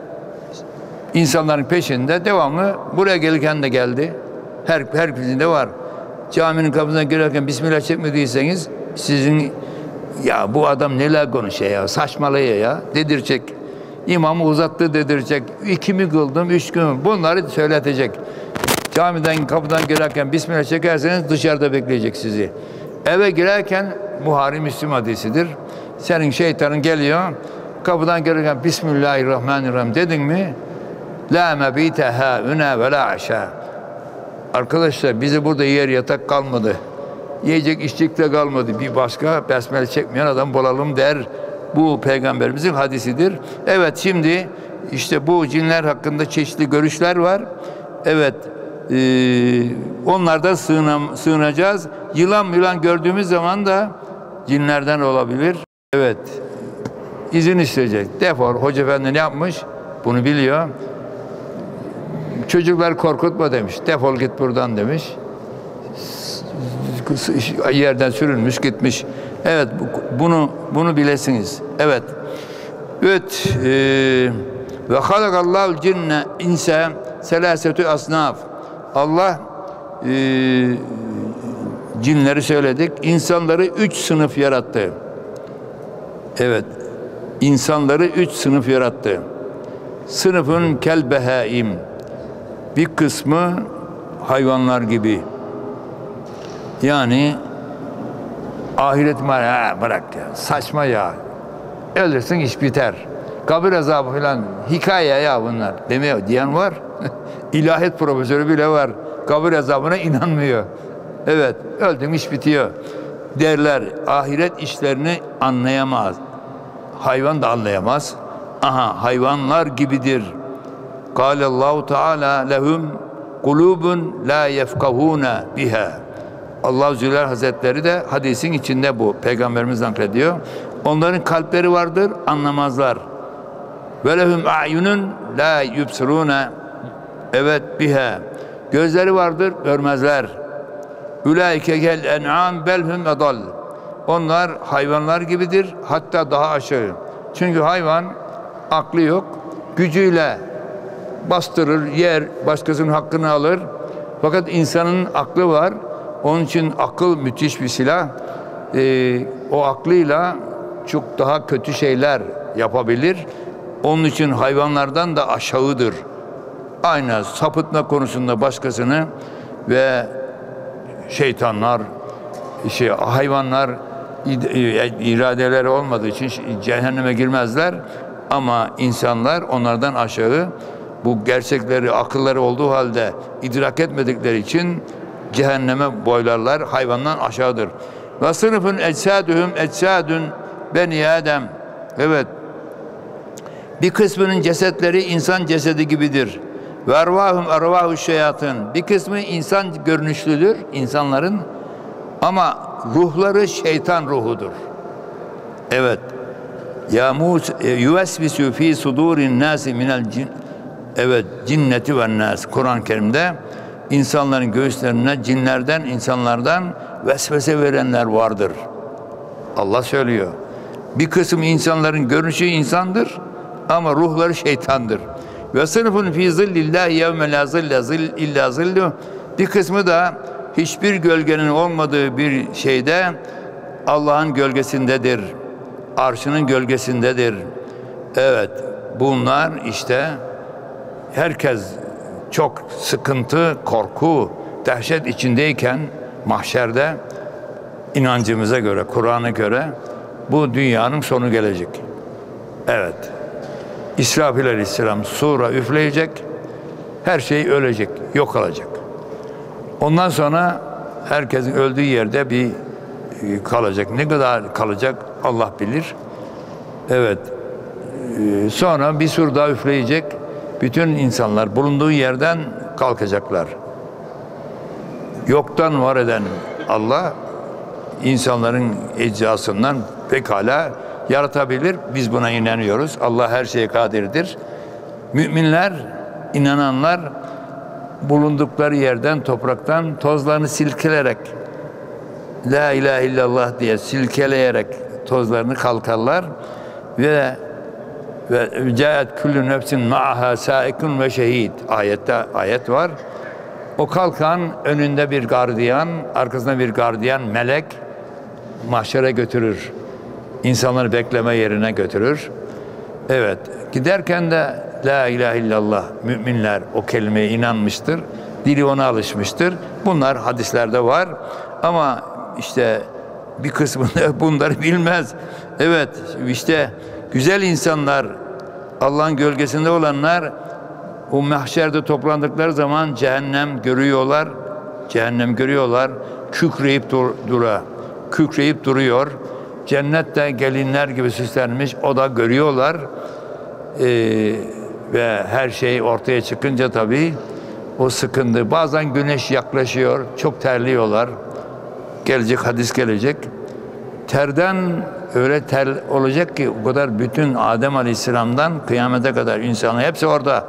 insanların peşinde devamlı, buraya gelirken de geldi. Herkesinde var. Caminin kapısına girerken Bismillah çekmediyseniz sizin ya bu adam neler konuşuyor ya, saçmalıyor ya dedirtecek. İmamı uzattı dedirtecek. 2 mi kıldım, 3 gün bunları söyletecek. Camiden kapıdan girerken Bismillah çekerseniz dışarıda bekleyecek sizi. Eve girerken Buhari Müslim hadisidir. Senin şeytanın geliyor. Kapıdan girerken Bismillahirrahmanirrahim dedin mi? La mebite hâhüne ve la aşâ. Arkadaşlar bize burada yer yatak kalmadı. Yiyecek içecek de kalmadı. Bir başka besmele çekmeyen adam bulalım der. Bu peygamberimizin hadisidir. Evet, şimdi işte bu cinler hakkında çeşitli görüşler var. Evet, onlardan sığınacağız. Yılan gördüğümüz zaman da cinlerden olabilir. Evet, izin isteyecek. Defol. Hoca efendi ne yapmış? Bunu biliyor. Çocuklar korkutma demiş. Defol git buradan demiş. Yerden sürülmüş gitmiş. Evet, bunu bilesiniz. Evet. Evet. Ve halakallahul cinne insa selasetü asnaf. Allah cinleri söyledik. İnsanları 3 sınıf yarattı. Evet. İnsanları 3 sınıf yarattı. Sınıfın kelbehaim. Bir kısmı hayvanlar gibi. Yani ahiret var, bırak ya, saçma ya. Ölürsün iş biter. Kabir azabı falan hikaye ya bunlar. Demiyor diyen var. İlahiyat profesörü bile var. Kabir azabına inanmıyor. Evet, öldüm iş bitiyor derler. Ahiret işlerini anlayamaz. Hayvan da anlayamaz. Aha, hayvanlar gibidir. Kâlellâhu Teâlâ lehum kulûbun lâ yefkahûne biha. Allah-u Zülal Hazretleri de hadisin içinde bu. Peygamberimiz naklediyor. Onların kalpleri vardır, anlamazlar. Ve lehum a'yunun la yubsirûne. Evet biha. Gözleri vardır, görmezler. Ulaike kel en'am belhum edal. Onlar hayvanlar gibidir, hatta daha aşağı. Çünkü hayvan aklı yok, gücüyle bastırır, yer, başkasının hakkını alır. Fakat insanın aklı var. Onun için akıl müthiş bir silah. O aklıyla çok daha kötü şeyler yapabilir. Onun için hayvanlardan da aşağıdır. Aynı sapıtma konusunda başkasını ve şeytanlar, hayvanlar iradeleri olmadığı için cehenneme girmezler. Ama insanlar onlardan aşağı. bu gerçekleri akılları olduğu halde idrak etmedikleri için cehenneme boylarlar, hayvandan aşağıdır. Ve sınıfın ecsadühüm ecsadün beni Adem. Evet. Bir kısmının cesetleri insan cesedi gibidir. Ve ervahum ervahu şeyatın. Bir kısmı insan görünüşlüdür insanların ama ruhları şeytan ruhudur. Evet. Ya yuvesvisu fi sudurin nasi minel cin. Evet, cinneti ve nas. Kur'an-ı Kerim'de insanların göğüslerine cinlerden, insanlardan vesvese verenler vardır. Allah söylüyor. Bir kısım insanların görünüşü insandır ama ruhları şeytandır. Ve sınıfun fi zillillahi yevme la zille illa zilluh. Bir kısmı da hiçbir gölgenin olmadığı bir şeyde Allah'ın gölgesindedir. Arşının gölgesindedir. Evet, bunlar işte herkes çok sıkıntı, korku, dehşet içindeyken mahşerde inancımıza göre, Kur'an'a göre bu dünyanın sonu gelecek. Evet. İsrafil Aleyhisselam sura üfleyecek, her şey ölecek, yok olacak. Ondan sonra herkesin öldüğü yerde bir kalacak. Ne kadar kalacak Allah bilir. Evet. Sonra bir sur daha üfleyecek. Bütün insanlar bulunduğu yerden kalkacaklar. Yoktan var eden Allah insanların ecrasından pekala yaratabilir. Biz buna inanıyoruz. Allah her şeye kadirdir. Müminler, inananlar bulundukları yerden, topraktan tozlarını silkeleyerek La ilahe illallah diye silkeleyerek tozlarını kalkarlar ve caet kullu nefsin ma'aha saikun ve şehid. Ayet var. O kalkan önünde bir gardiyan, arkasında bir gardiyan melek mahşere götürür. İnsanları bekleme yerine götürür. Evet. Giderken de La ilahe illallah, müminler o kelimeye inanmıştır. Dili ona alışmıştır. Bunlar hadislerde var. Ama işte bir kısmı da bunları bilmez. Evet. İşte güzel insanlar, Allah'ın gölgesinde olanlar o mahşerde toplandıkları zaman cehennem görüyorlar. Cehennem görüyorlar. Kükreyip duruyor. Cennette gelinler gibi süslenmiş. O da görüyorlar. Ve her şey ortaya çıkınca tabii o sıkıntı. Bazen güneş yaklaşıyor. Çok terliyorlar. Gelecek hadis gelecek. Terden öyle ter olacak ki o kadar bütün Adem Aleyhisselam'dan kıyamete kadar insanlar hepsi orada.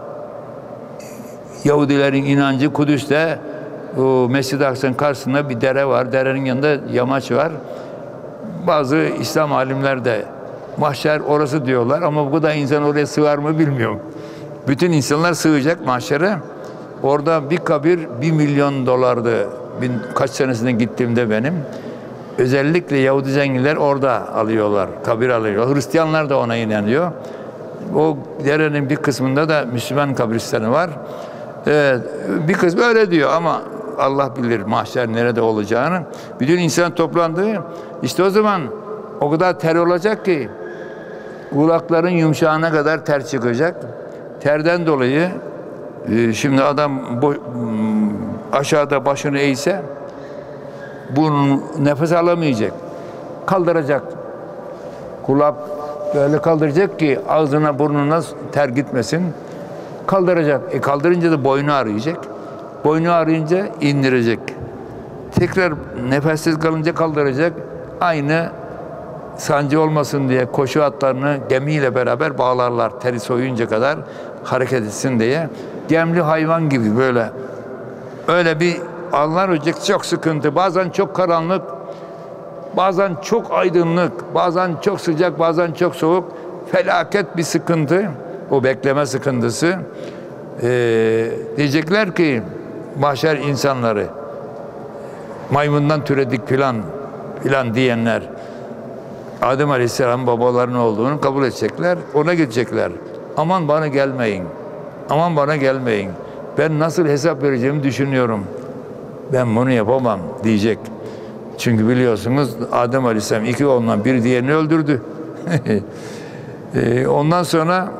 Yahudilerin inancı Kudüs'te o Mescid-i Aksa'nın karşısında bir dere var. Derenin yanında yamaç var. Bazı İslam alimler de mahşer orası diyorlar ama bu kadar insan oraya sığar mı bilmiyorum. Bütün insanlar sığacak mahşere. Orada bir kabir $1 milyon. Kaç senesinde gittiğimde benim. Özellikle Yahudi zenginler orada alıyorlar. Kabir alıyorlar. Hristiyanlar da ona inanıyor. O derenin bir kısmında da Müslüman kabristanı var. Bir kısmı öyle diyor ama Allah bilir mahşer nerede olacağını. Bütün insan toplandığı işte o zaman o kadar ter olacak ki kulakların yumuşağına kadar ter çıkacak. Terden dolayı şimdi adam aşağıda başını eğse bunun nefes alamayacak. Kaldıracak. Kulak böyle kaldıracak ki ağzına burnuna ter gitmesin. Kaldıracak. Kaldırınca da boynu ağrıyacak. Boynu ağrıyınca indirecek. Tekrar nefessiz kalınca kaldıracak. Aynı sancı olmasın diye koşu atlarını gemiyle beraber bağlarlar. Teri soyunca kadar hareket etsin diye. Gemli hayvan gibi böyle. Öyle bir anlar olacak, çok sıkıntı. Bazen çok karanlık, bazen çok aydınlık, bazen çok sıcak, bazen çok soğuk. Felaket bir sıkıntı. O bekleme sıkıntısı. Diyecekler ki mahşer insanları maymundan türedik filan diyenler Adem Aleyhisselam babalarının olduğunu kabul edecekler. Ona gidecekler. Aman bana gelmeyin. Aman bana gelmeyin. Ben nasıl hesap vereceğimi düşünüyorum. Ben bunu yapamam diyecek. Çünkü biliyorsunuz Adem Aleyhisselam 2 oğlundan biri diğerini öldürdü. Ondan sonra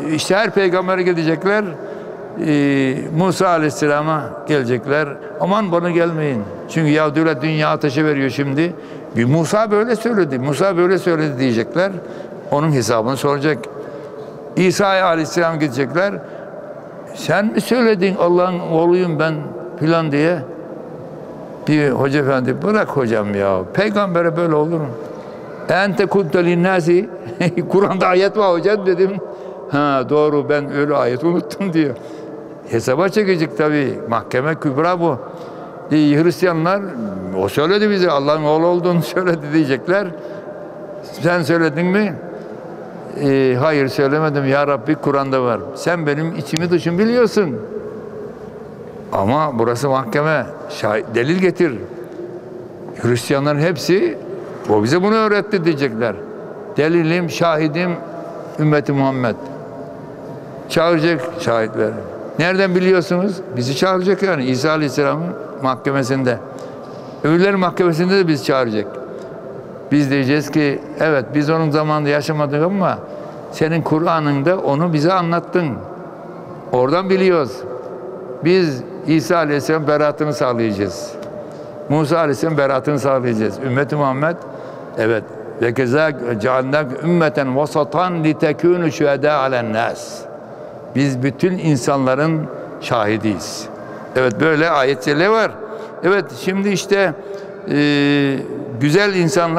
işte her peygambere gidecekler. Musa Aleyhisselam'a gelecekler. Aman bana gelmeyin. Çünkü ya diyorlar dünya ateşe veriyor şimdi. Musa böyle söyledi. Musa böyle söyledi diyecekler. Onun hesabını soracak. İsa Aleyhisselam gidecekler. Sen mi söyledin Allah'ın oğluyum ben filan diye? Bir hoca efendi bırak hocam ya. Peygambere böyle olur mu? Ente kunte linnâsi. Kur'an'da ayet var hocam dedim. Ha doğru ben öyle ayet unuttum diyor. Hesaba çekecek tabii. Mahkeme kübra bu. Hristiyanlar o söyledi bize Allah'ın oğlu olduğunu söyledi diyecekler. Sen söyledin mi? Hayır söylemedim ya Rabbi Kur'an'da var. Sen benim içimi dışımı biliyorsun. Ama burası mahkeme. Delil getir. Hristiyanların hepsi o bize bunu öğretti diyecekler. Delilim, şahidim ümmeti Muhammed. Çağıracak şahitler. Nereden biliyorsunuz? Bizi çağıracak yani İsa Aleyhisselam'ın mahkemesinde. Ölülerin mahkemesinde de bizi çağıracak. Biz diyeceğiz ki evet biz onun zamanında yaşamadık ama senin Kur'an'ında onu bize anlattın. Oradan biliyoruz. Biz İsa Aleyhisselam beraatını sağlayacağız. Musa Aleyhisselam beraatını sağlayacağız. Ümmeti Muhammed evet ve keza cealnak ümmeten vasatan litekunu şühedâ ale'n-nâs. Biz bütün insanların şahidiyiz. Evet böyle ayetleri var. Evet şimdi işte güzel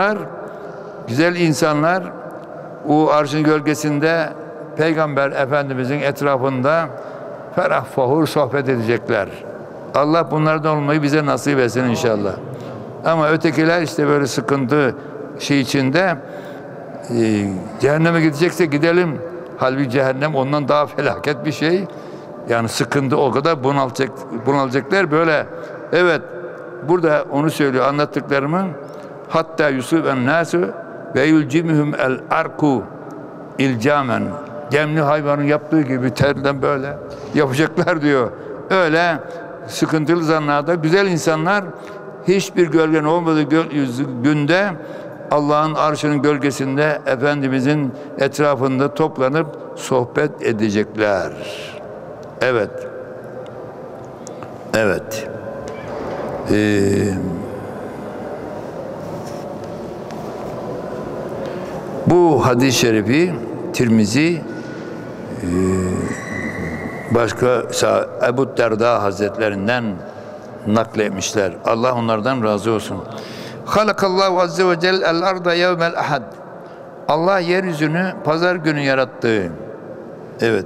insanlar o arşın gölgesinde Peygamber Efendimizin etrafında ferah fahur sohbet edecekler. Allah bunlardan olmayı bize nasip etsin inşallah. Ama ötekiler işte böyle sıkıntı içinde cehenneme gidecekse gidelim. Halbuki cehennem ondan daha felaket bir şey. Yani sıkıntı o kadar bunalacaklar böyle. Evet burada onu söylüyor anlattıklarımın hatta Yusuf en-nasu ve yulcimuhum el-arku ilcamen. Gemli hayvanın yaptığı gibi terden böyle yapacaklar diyor. Öyle sıkıntılı zamanlarda güzel insanlar hiçbir gölgen olmadığı günde Allah'ın arşının gölgesinde Efendimizin etrafında toplanıp sohbet edecekler. Evet. Evet. Bu hadis-i şerifi Tirmizi başka Ebu Derda Hazretlerinden nakletmişler. Allah onlardan razı olsun. Halakallahu azze ve celle el-arda yevmel ahad. Allah yeryüzünü pazar günü yarattı. Evet.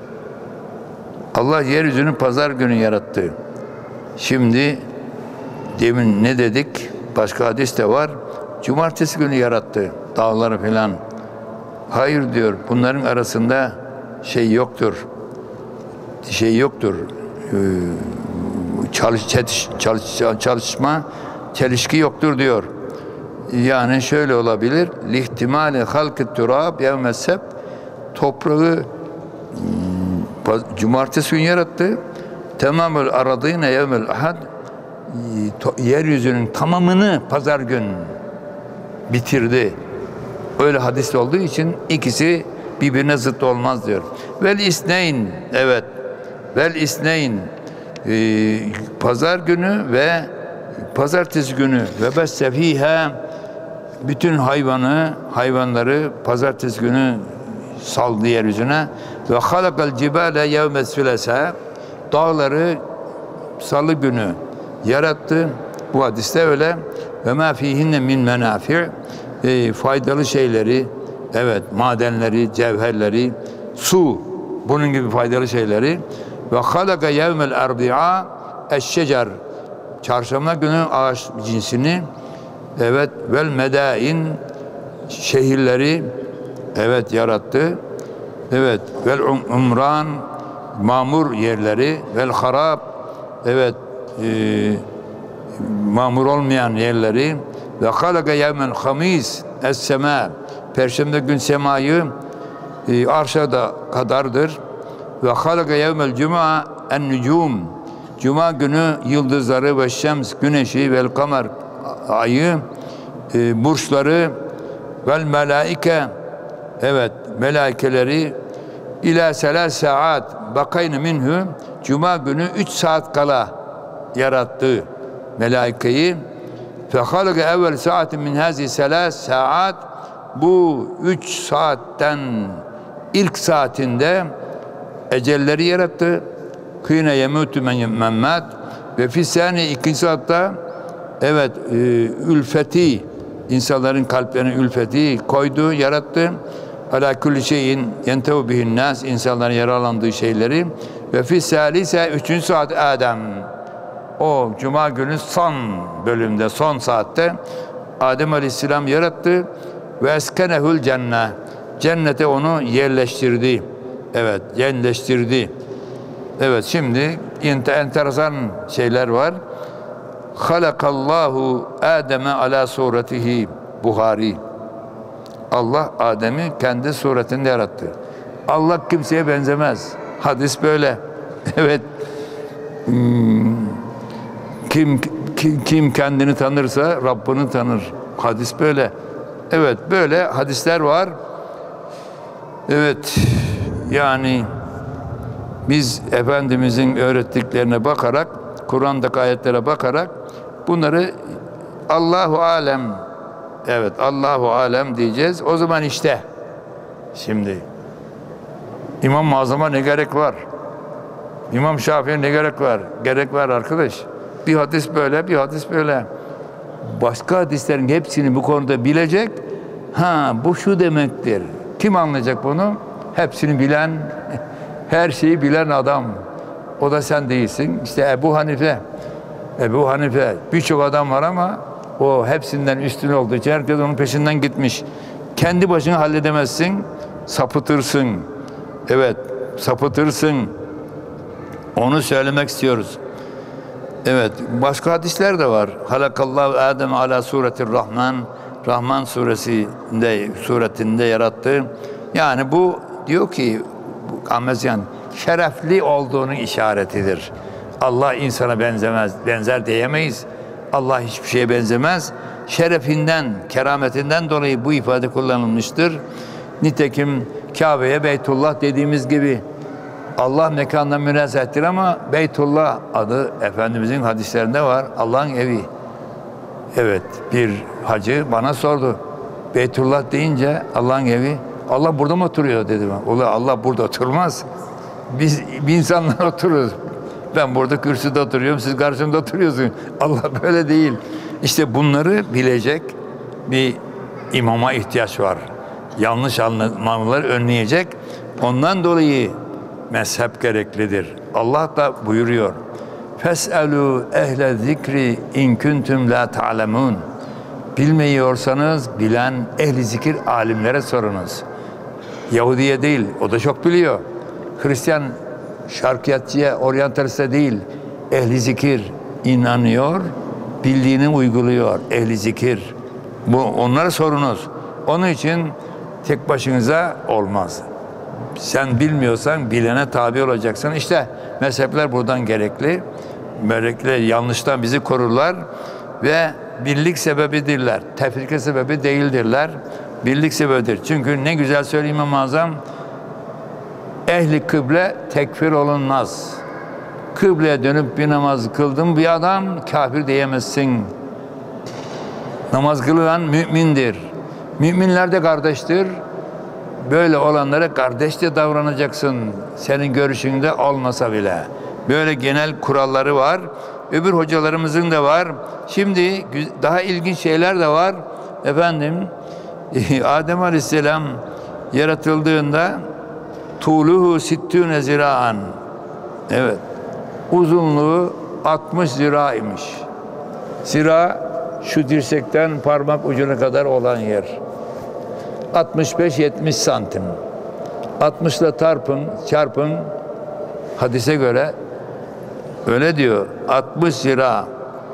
Allah yeryüzünü pazar günü yarattı. Şimdi demin ne dedik? Başka hadis de var. Cumartesi günü yarattı. Dağları filan. Hayır diyor. Bunların arasında yoktur. Çelişki yoktur diyor. Yani şöyle olabilir. Lihtimali halkı turab yevmesseb toprağı cumartesi gün yarattı. Tamamül aradîne yevmel ahad yeryüzünün tamamını pazar gün bitirdi. Öyle hadis olduğu için ikisi birbirine zıt olmaz diyor. Vel isneyn evet. Vel isneyn pazar günü ve pazartesi günü ve bessefiha bütün hayvanları pazartesi günü saldı yeryüzüne ve halakal cibale yevmes sülesa dağları salı günü yarattı. Bu hadiste öyle ve ma fihinne min menafi' faydalı şeyleri evet madenleri, cevherleri, su bunun gibi faydalı şeyleri ve halaka yevmel erbi'a eşşecer çarşamba günü ağaç cinsini evet vel medain şehirleri evet yarattı. Evet vel umran mamur yerleri vel harab evet mamur olmayan yerleri ve halaka yevmel hamis es-sema perşembe gün semayı arşa da kadardır ve halaka yevmel cuma en-nucum cuma günü yıldızları ve şems güneşi vel kamer ayı burçları vel melaike evet melaikeleri İlâ selâs saat bakayne minhu, Cuma günü 3 saat kala yarattı melaikeyi. Fehalaka evvel saatin min hazi selâs saat, bu 3 saatten ilk saatinde ecelleri yarattı. Kıyne yemûtü men mât, ve fissâni ikinci saatte evet ülfeti, insanların kalplerine ülfeti koydu, yarattı. Alâ kulli şeyin yentevu bihin nâs, insanların yaralandığı şeyleri. Ve fissâlise 3. saat Adem. O Cuma günü son bölümde, son saatte Adem Aleyhisselam yarattı ve eskenehul cennet. Cennete onu yerleştirdi. Evet, yerleştirdi. Evet, şimdi enteresan şeyler var. Halakallahu Adem'e ala suretihi. Buhari. Allah Adem'i kendi suretinde yarattı. Allah kimseye benzemez. Hadis böyle. Evet. Kim kendini tanırsa Rabbini tanır. Hadis böyle. Evet, böyle hadisler var. Evet, yani biz Efendimizin öğrettiklerine bakarak, Kur'an'daki ayetlere bakarak bunları Allahu alem, evet Allahu alem diyeceğiz. O zaman işte şimdi İmam-ı Azam'a ne gerek var? İmam Şafii'ye ne gerek var? Gerek var arkadaş. Bir hadis böyle, bir hadis böyle. Başka hadislerin hepsini bu konuda bilecek. Ha, bu şu demektir. Kim anlayacak bunu? Hepsini bilen, her şeyi bilen adam. O da sen değilsin. İşte Ebu Hanife. Ebu Hanife. Birçok adam var ama o hepsinden üstün olduğu için herkes onun peşinden gitmiş. Kendi başına halledemezsin. Sapıtırsın. Evet, sapıtırsın. Onu söylemek istiyoruz. Evet, başka hadisler de var. Halakallahu Adem ala suretir Rahman. Rahman suretinde yarattı. Yani bu diyor ki Amezyan şerefli olduğunun işaretidir. Allah insana benzemez, benzer diyemeyiz. Allah hiçbir şeye benzemez. Şerefinden, kerametinden dolayı bu ifade kullanılmıştır. Nitekim Kabe'ye Beytullah dediğimiz gibi Allah mekandan münezzehtir ama Beytullah adı Efendimizin hadislerinde var. Allah'ın evi. Evet, bir hacı bana sordu. Beytullah deyince Allah'ın evi, Allah burada mı oturuyor dedi ben. Allah burada oturmaz. Biz insanlar otururuz. Ben burada kürsüde oturuyorum, siz karşımda oturuyorsunuz. Allah böyle değil. İşte bunları bilecek bir imama ihtiyaç var. Yanlış anlamaları önleyecek. Ondan dolayı mezhep gereklidir. Allah da buyuruyor. Fes'elû ehle zikri in kuntum la ta'lemun. Bilmiyorsanız bilen ehli zikir alimlere sorunuz. Yahudiye değil, o da çok biliyor. Hristiyan şarkiyatçıya, oryantaliste değil, ehli zikir inanıyor, bildiğini uyguluyor. Ehli zikir. Bu onlara sorunuz. Onun için tek başınıza olmaz. Sen bilmiyorsan bilene tabi olacaksın. İşte mezhepler buradan gerekli. Melekler yanlıştan bizi korurlar ve birlik sebebidirler. Tefrike sebebi değildirler. Birlik sebebidir. Çünkü ne güzel söyleyeyim İmam-ı Azam, ehli kıble tekfir olunmaz. Kıbleye dönüp bir namaz kıldım bir adam kafir diyemezsin. Namaz kılan mümindir. Müminler de kardeştir. Böyle olanlara kardeşçe davranacaksın. Senin görüşünde olmasa bile. Böyle genel kuralları var. Öbür hocalarımızın da var. Şimdi daha ilginç şeyler de var. Efendim, Adem Aleyhisselam yaratıldığında tuluhu sittûne ziraan. Evet. Uzunluğu 60 zira imiş. Zira şu dirsekten parmak ucuna kadar olan yer. 65-70 santim. 60 ile çarpın hadise göre öyle diyor. 60 zira.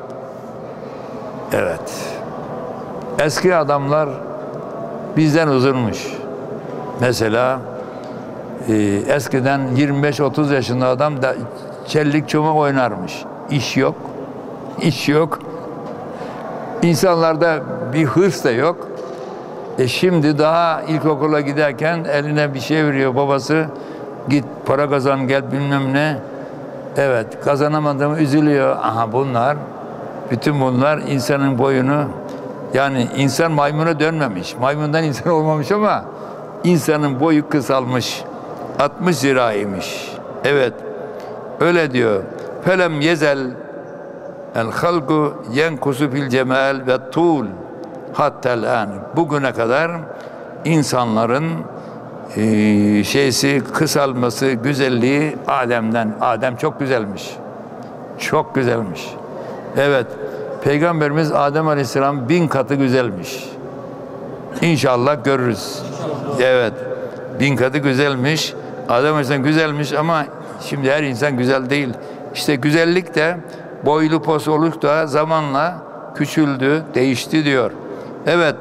Evet. Eski adamlar bizden uzunmuş. Mesela eskiden 25-30 yaşında adam da çellik çomak oynarmış. İş yok. İş yok. İnsanlarda bir hırs da yok. Şimdi daha ilkokula giderken eline bir şey veriyor babası. Git para kazan gel bilmem ne. Evet, kazanamadığımı üzülüyor. Aha bunlar, bütün bunlar insanın boyunu, yani insan maymuna dönmemiş. Maymundan insan olmamış ama insanın boyu kısalmış. 60 ziraymış. Evet, öyle diyor. Felem yezel el halku yenkusu fil cemal ve tul hattel an. Bugüne kadar insanların şeysi kısalması, güzelliği Adem'den. Adem çok güzelmiş. Çok güzelmiş. Evet. Peygamberimiz Adem Aleyhisselam 1000 katı güzelmiş. İnşallah görürüz. Evet. 1000 katı güzelmiş. Adem Aleyhisselam güzelmiş ama şimdi her insan güzel değil. İşte güzellik de boylu posoluk da zamanla küçüldü, değişti diyor. Evet.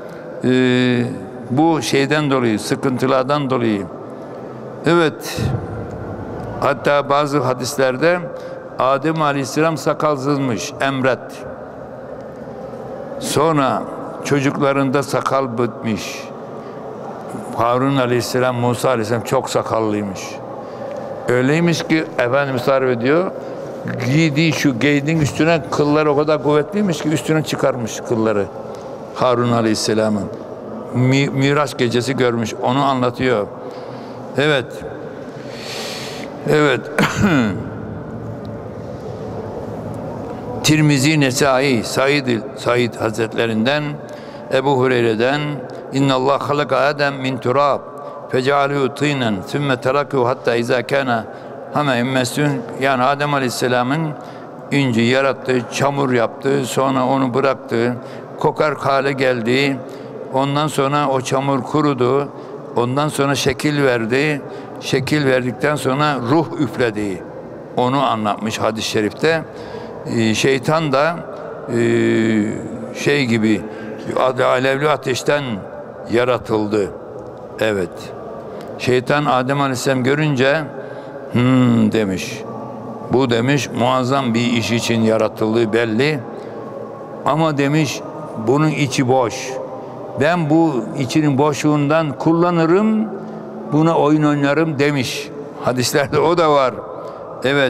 Bu şeyden dolayı, sıkıntılardan dolayı. Evet. Hatta bazı hadislerde Adem Aleyhisselam sakalsızmış, emret. Sonra çocuklarında sakal bitmiş. Harun Aleyhisselam, Musa Aleyhisselam çok sakallıymış. Öyleymiş ki Efendimiz tarif ediyor, giydiği şu geydin üstüne kılları o kadar kuvvetliymiş ki üstüne çıkarmış kılları Harun Aleyhisselam'ın. Miraç gecesi görmüş, onu anlatıyor. Evet. Evet. Tirmizi, Nesai, Said Hazretlerinden, Ebu Hureyre'den İnnallah halaka Adem min turab fecealehu tînen sümme terakehu hatta izâ kâne hame immesün. Yani Adem Aleyhisselam'ın önce yarattı, çamur yaptı, sonra onu bıraktı, kokar hale geldi. Ondan sonra o çamur kurudu. Ondan sonra şekil verdi. Şekil verdikten sonra ruh üfledi. Onu anlatmış hadis-i şerifte. Şeytan da şey gibi alevli ateşten yaratıldı. Evet. Şeytan Adem Aleyhisselam görünce demiş. Bu demiş muazzam bir iş için yaratıldığı belli. Ama demiş bunun içi boş. Ben bu içinin boşluğundan kullanırım, buna oyun oynarım demiş. Hadislerde o da var. Evet.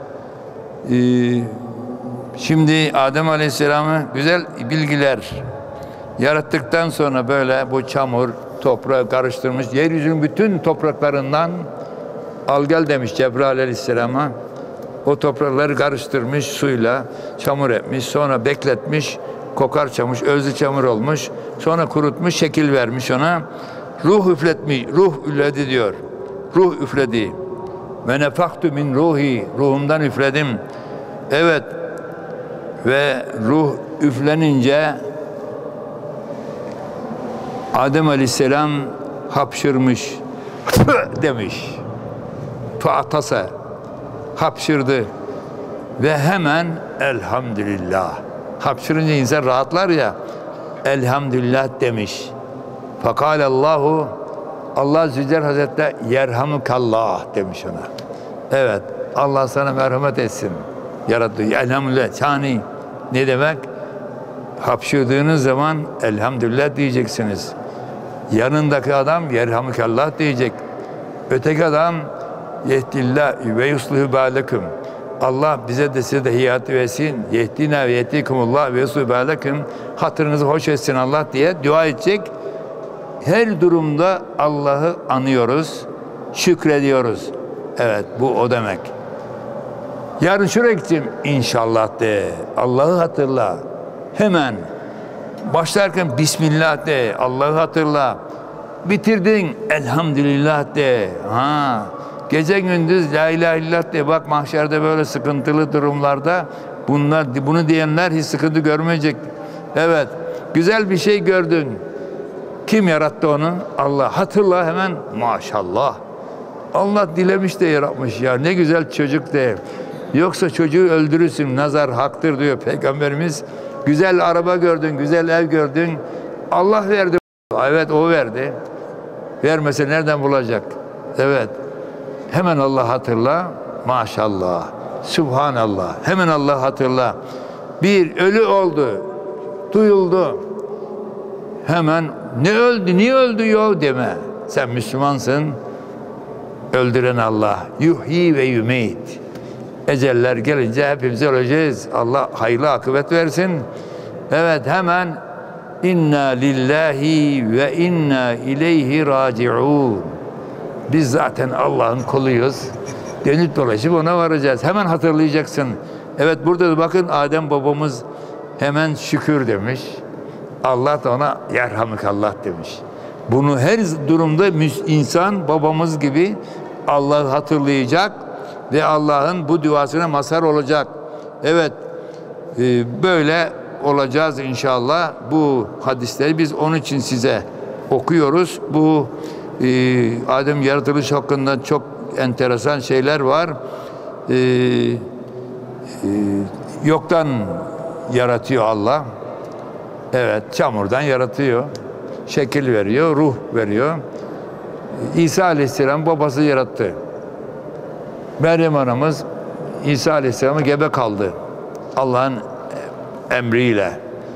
Şimdi Adem Aleyhisselam'ı güzel bilgiler yarattıktan sonra böyle bu çamur, toprağı karıştırmış. Yeryüzünün bütün topraklarından al gel demiş Cebrail Aleyhisselam'a. O toprakları karıştırmış suyla, çamur etmiş, sonra bekletmiş, kokar çamur, özlü çamur olmuş. Sonra kurutmuş, şekil vermiş ona. Ruh üfletmiş, ruh üfledi diyor. Ruh üfledi. Ve nefaktu min ruhi, ruhumdan üfledim. Evet. Ve ruh üflenince Adem Aleyhisselam hapşırmış demiş. Fa'tasa hapşırdı ve hemen elhamdülillah. Hapşırınca insan rahatlar ya, elhamdülillah demiş. Fekalallahu, Allah Zülcelal Hazretleri yerhamukallah demiş ona. Evet, Allah sana merhamet etsin. Yarattı. Elhamdülillah. Yani ne demek? Hapşırdığınız zaman elhamdülillah diyeceksiniz. Yanındaki adam yerhamukallah diyecek. Öteki adam yehdillah ve yusluhu bâlekum. Allah bize de size de hiyat versin. Yehdina ve yehdikumullah ve yusluhu bâlekum. Hatırınızı hoş etsin Allah diye dua edecek. Her durumda Allah'ı anıyoruz, şükrediyoruz. Evet, bu o demek. Yarın şuraya gideceğim. İnşallah de. Allah'ı hatırla. Hemen. Başlarken Bismillah de. Allah'ı hatırla. Bitirdin. Elhamdülillah de. Ha. Gece gündüz La ilahe illallah de. Bak mahşerde böyle sıkıntılı durumlarda bunu diyenler hiç sıkıntı görmeyecek. Evet. Güzel bir şey gördün. Kim yarattı onu? Allah. Hatırla hemen. Maşallah. Allah dilemiş de yaratmış ya. Ne güzel çocuk de. Yoksa çocuğu öldürürsün. Nazar haktır diyor Peygamberimiz. Güzel araba gördün, güzel ev gördün. Allah verdi. Evet, o verdi. Vermese nereden bulacak? Evet. Hemen Allah hatırla. Maşallah. Subhanallah. Hemen Allah hatırla. Bir ölü oldu. Duyuldu. Hemen ne öldü, niye öldü ya deme. Sen Müslümansın. Öldüren Allah. Yuhyi ve yumeyt. Eceller gelince hepimiz öleceğiz. Allah hayırlı akıbet versin. Evet, hemen inna lillahi ve inna ileyhi raciun. Biz zaten Allah'ın kuluyuz. Dönüp dolaşıp ona varacağız. Hemen hatırlayacaksın. Evet, burada da bakın Adem babamız hemen şükür demiş. Allah da ona yerhamdülillah demiş. Bunu her durumda insan babamız gibi Allah'ı hatırlayacak ve Allah'ın bu duasına mazhar olacak. Evet, böyle olacağız inşallah. Bu hadisleri biz onun için size okuyoruz. Bu Adem yaratılış hakkında çok enteresan şeyler var. Yoktan yaratıyor Allah. Evet, çamurdan yaratıyor. Şekil veriyor, ruh veriyor. İsa Aleyhisselam babası yarattı. Meryem anamız İsa Aleyhisselam'ı gebe kaldı. Allah'ın emriyle.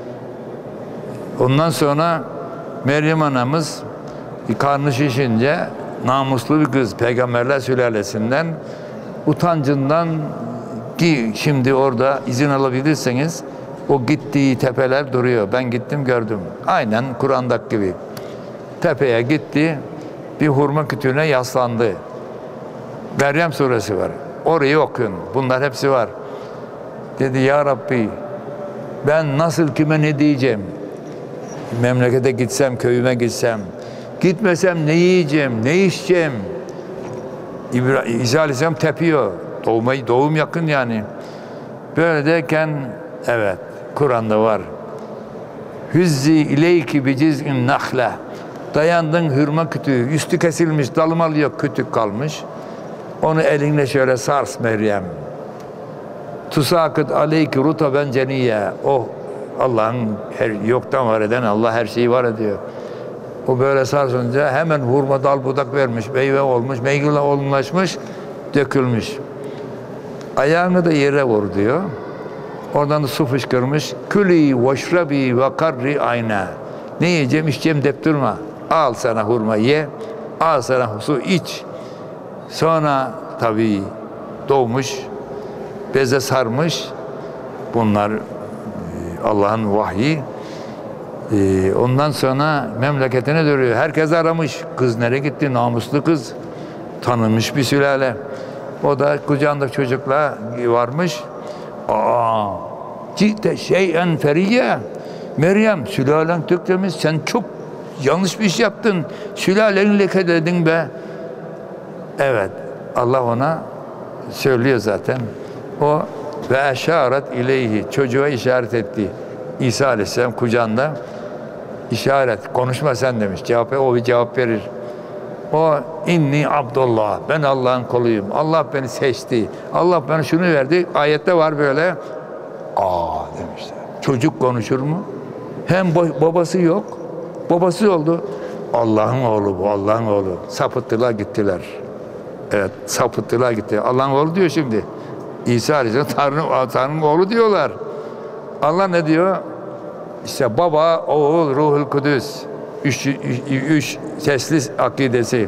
Ondan sonra Meryem anamız karnı şişince namuslu bir kız, peygamberler sülalesinden, utancından ki şimdi orada izin alabilirseniz o gittiği tepeler duruyor. Ben gittim gördüm. Aynen Kur'an'daki gibi. Tepeye gitti, bir hurma kütüğüne yaslandı. Meryem suresi var. Orayı okuyun. Bunlar hepsi var. Dedi ya Rabbi, ben nasıl kime ne diyeceğim? Memlekete gitsem, köyüme gitsem, gitmesem ne yiyeceğim, ne içeceğim? İsa Aleyhisselam tepiyor. Doğum yakın yani. Böyle derken evet, Kur'an'da var. Hüzzi ileyki bi ciz'in nahle. Dayandın hurma kütüğü, üstü kesilmiş, dalımalı yok, kütük kalmış. Onu elinle şöyle sars Meryem. Tusakıt aleyki rutaben ceniyye. O Allah'ın yoktan var eden Allah her şeyi var ediyor. O böyle sarsınca hemen hurma dal budak vermiş, meyve olmuş, meyve olgunlaşmış, dökülmüş. Ayağını da yere vur diyor. Oradan da su fışkırmış. Külü veşrabi ve karri ayna. Ne yiyeceğim, içeceğim deyip durma. Al sana hurma ye, al sana su iç. Sonra tabii doğmuş, beze sarmış. Bunlar Allah'ın vahyi. Ondan sonra memleketine dönüyor. Herkes aramış. Kız nereye gitti? Namuslu kız. Tanınmış bir sülale. O da kucağında çocukla varmış. Cidde şeyen feriyye. Meryem, sülalen tüktemiz. Sen çok yanlış bir iş yaptın. Sülaleni lekeledin be. Evet. Allah ona söylüyor zaten. O ve eşaret ileyhi. Çocuğa işaret etti. İsa Aleyhisselam kucağında işaret. Konuşma sen demiş. O bir cevap verir. O inni Abdullah. Ben Allah'ın kuluyum. Allah beni seçti. Allah bana şunu verdi. Ayette var böyle. Demişler. Çocuk konuşur mu? Hem babası yok. Babası oldu. Allah'ın oğlu bu. Allah'ın oğlu. Sapıttılar gittiler. Evet. Sapıttılar gitti. Allah'ın oğlu diyor şimdi. İsa Aleyhisselam Tanrı'nın oğlu diyorlar. Allah ne diyor? İşte baba, oğul, ruhul kudüs. Üç sesli akidesi.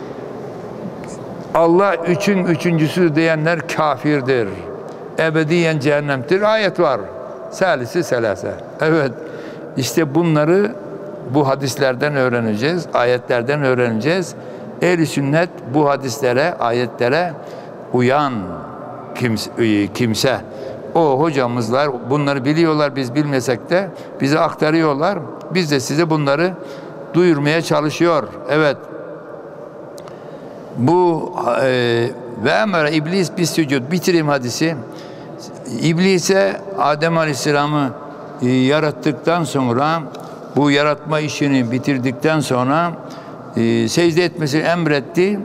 Allah üçün üçüncüsü diyenler kafirdir. Ebediyen cehennemdir. Ayet var. Salisi selase. Evet. İşte bunları bu hadislerden öğreneceğiz. Ayetlerden öğreneceğiz. Ehl-i sünnet bu hadislere, ayetlere uyan kimse. O hocamızlar bunları biliyorlar, biz bilmesek de bize aktarıyorlar. Biz de size bunları duyurmaya çalışıyor. Evet. Bu ve emre iblis bis sücud. Bitireyim hadisi. İblise Adem Aleyhisselam'ı yarattıktan sonra, bu yaratma işini bitirdikten sonra secde etmesini emretti.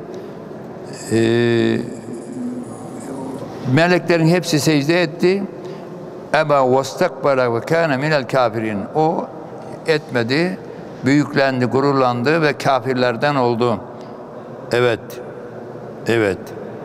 Meleklerin hepsi secde etti. Eba vastakbara ve kâne minel kafirin. O etmedi, büyüklendi, gururlandı ve kafirlerden oldu. Evet. Evet.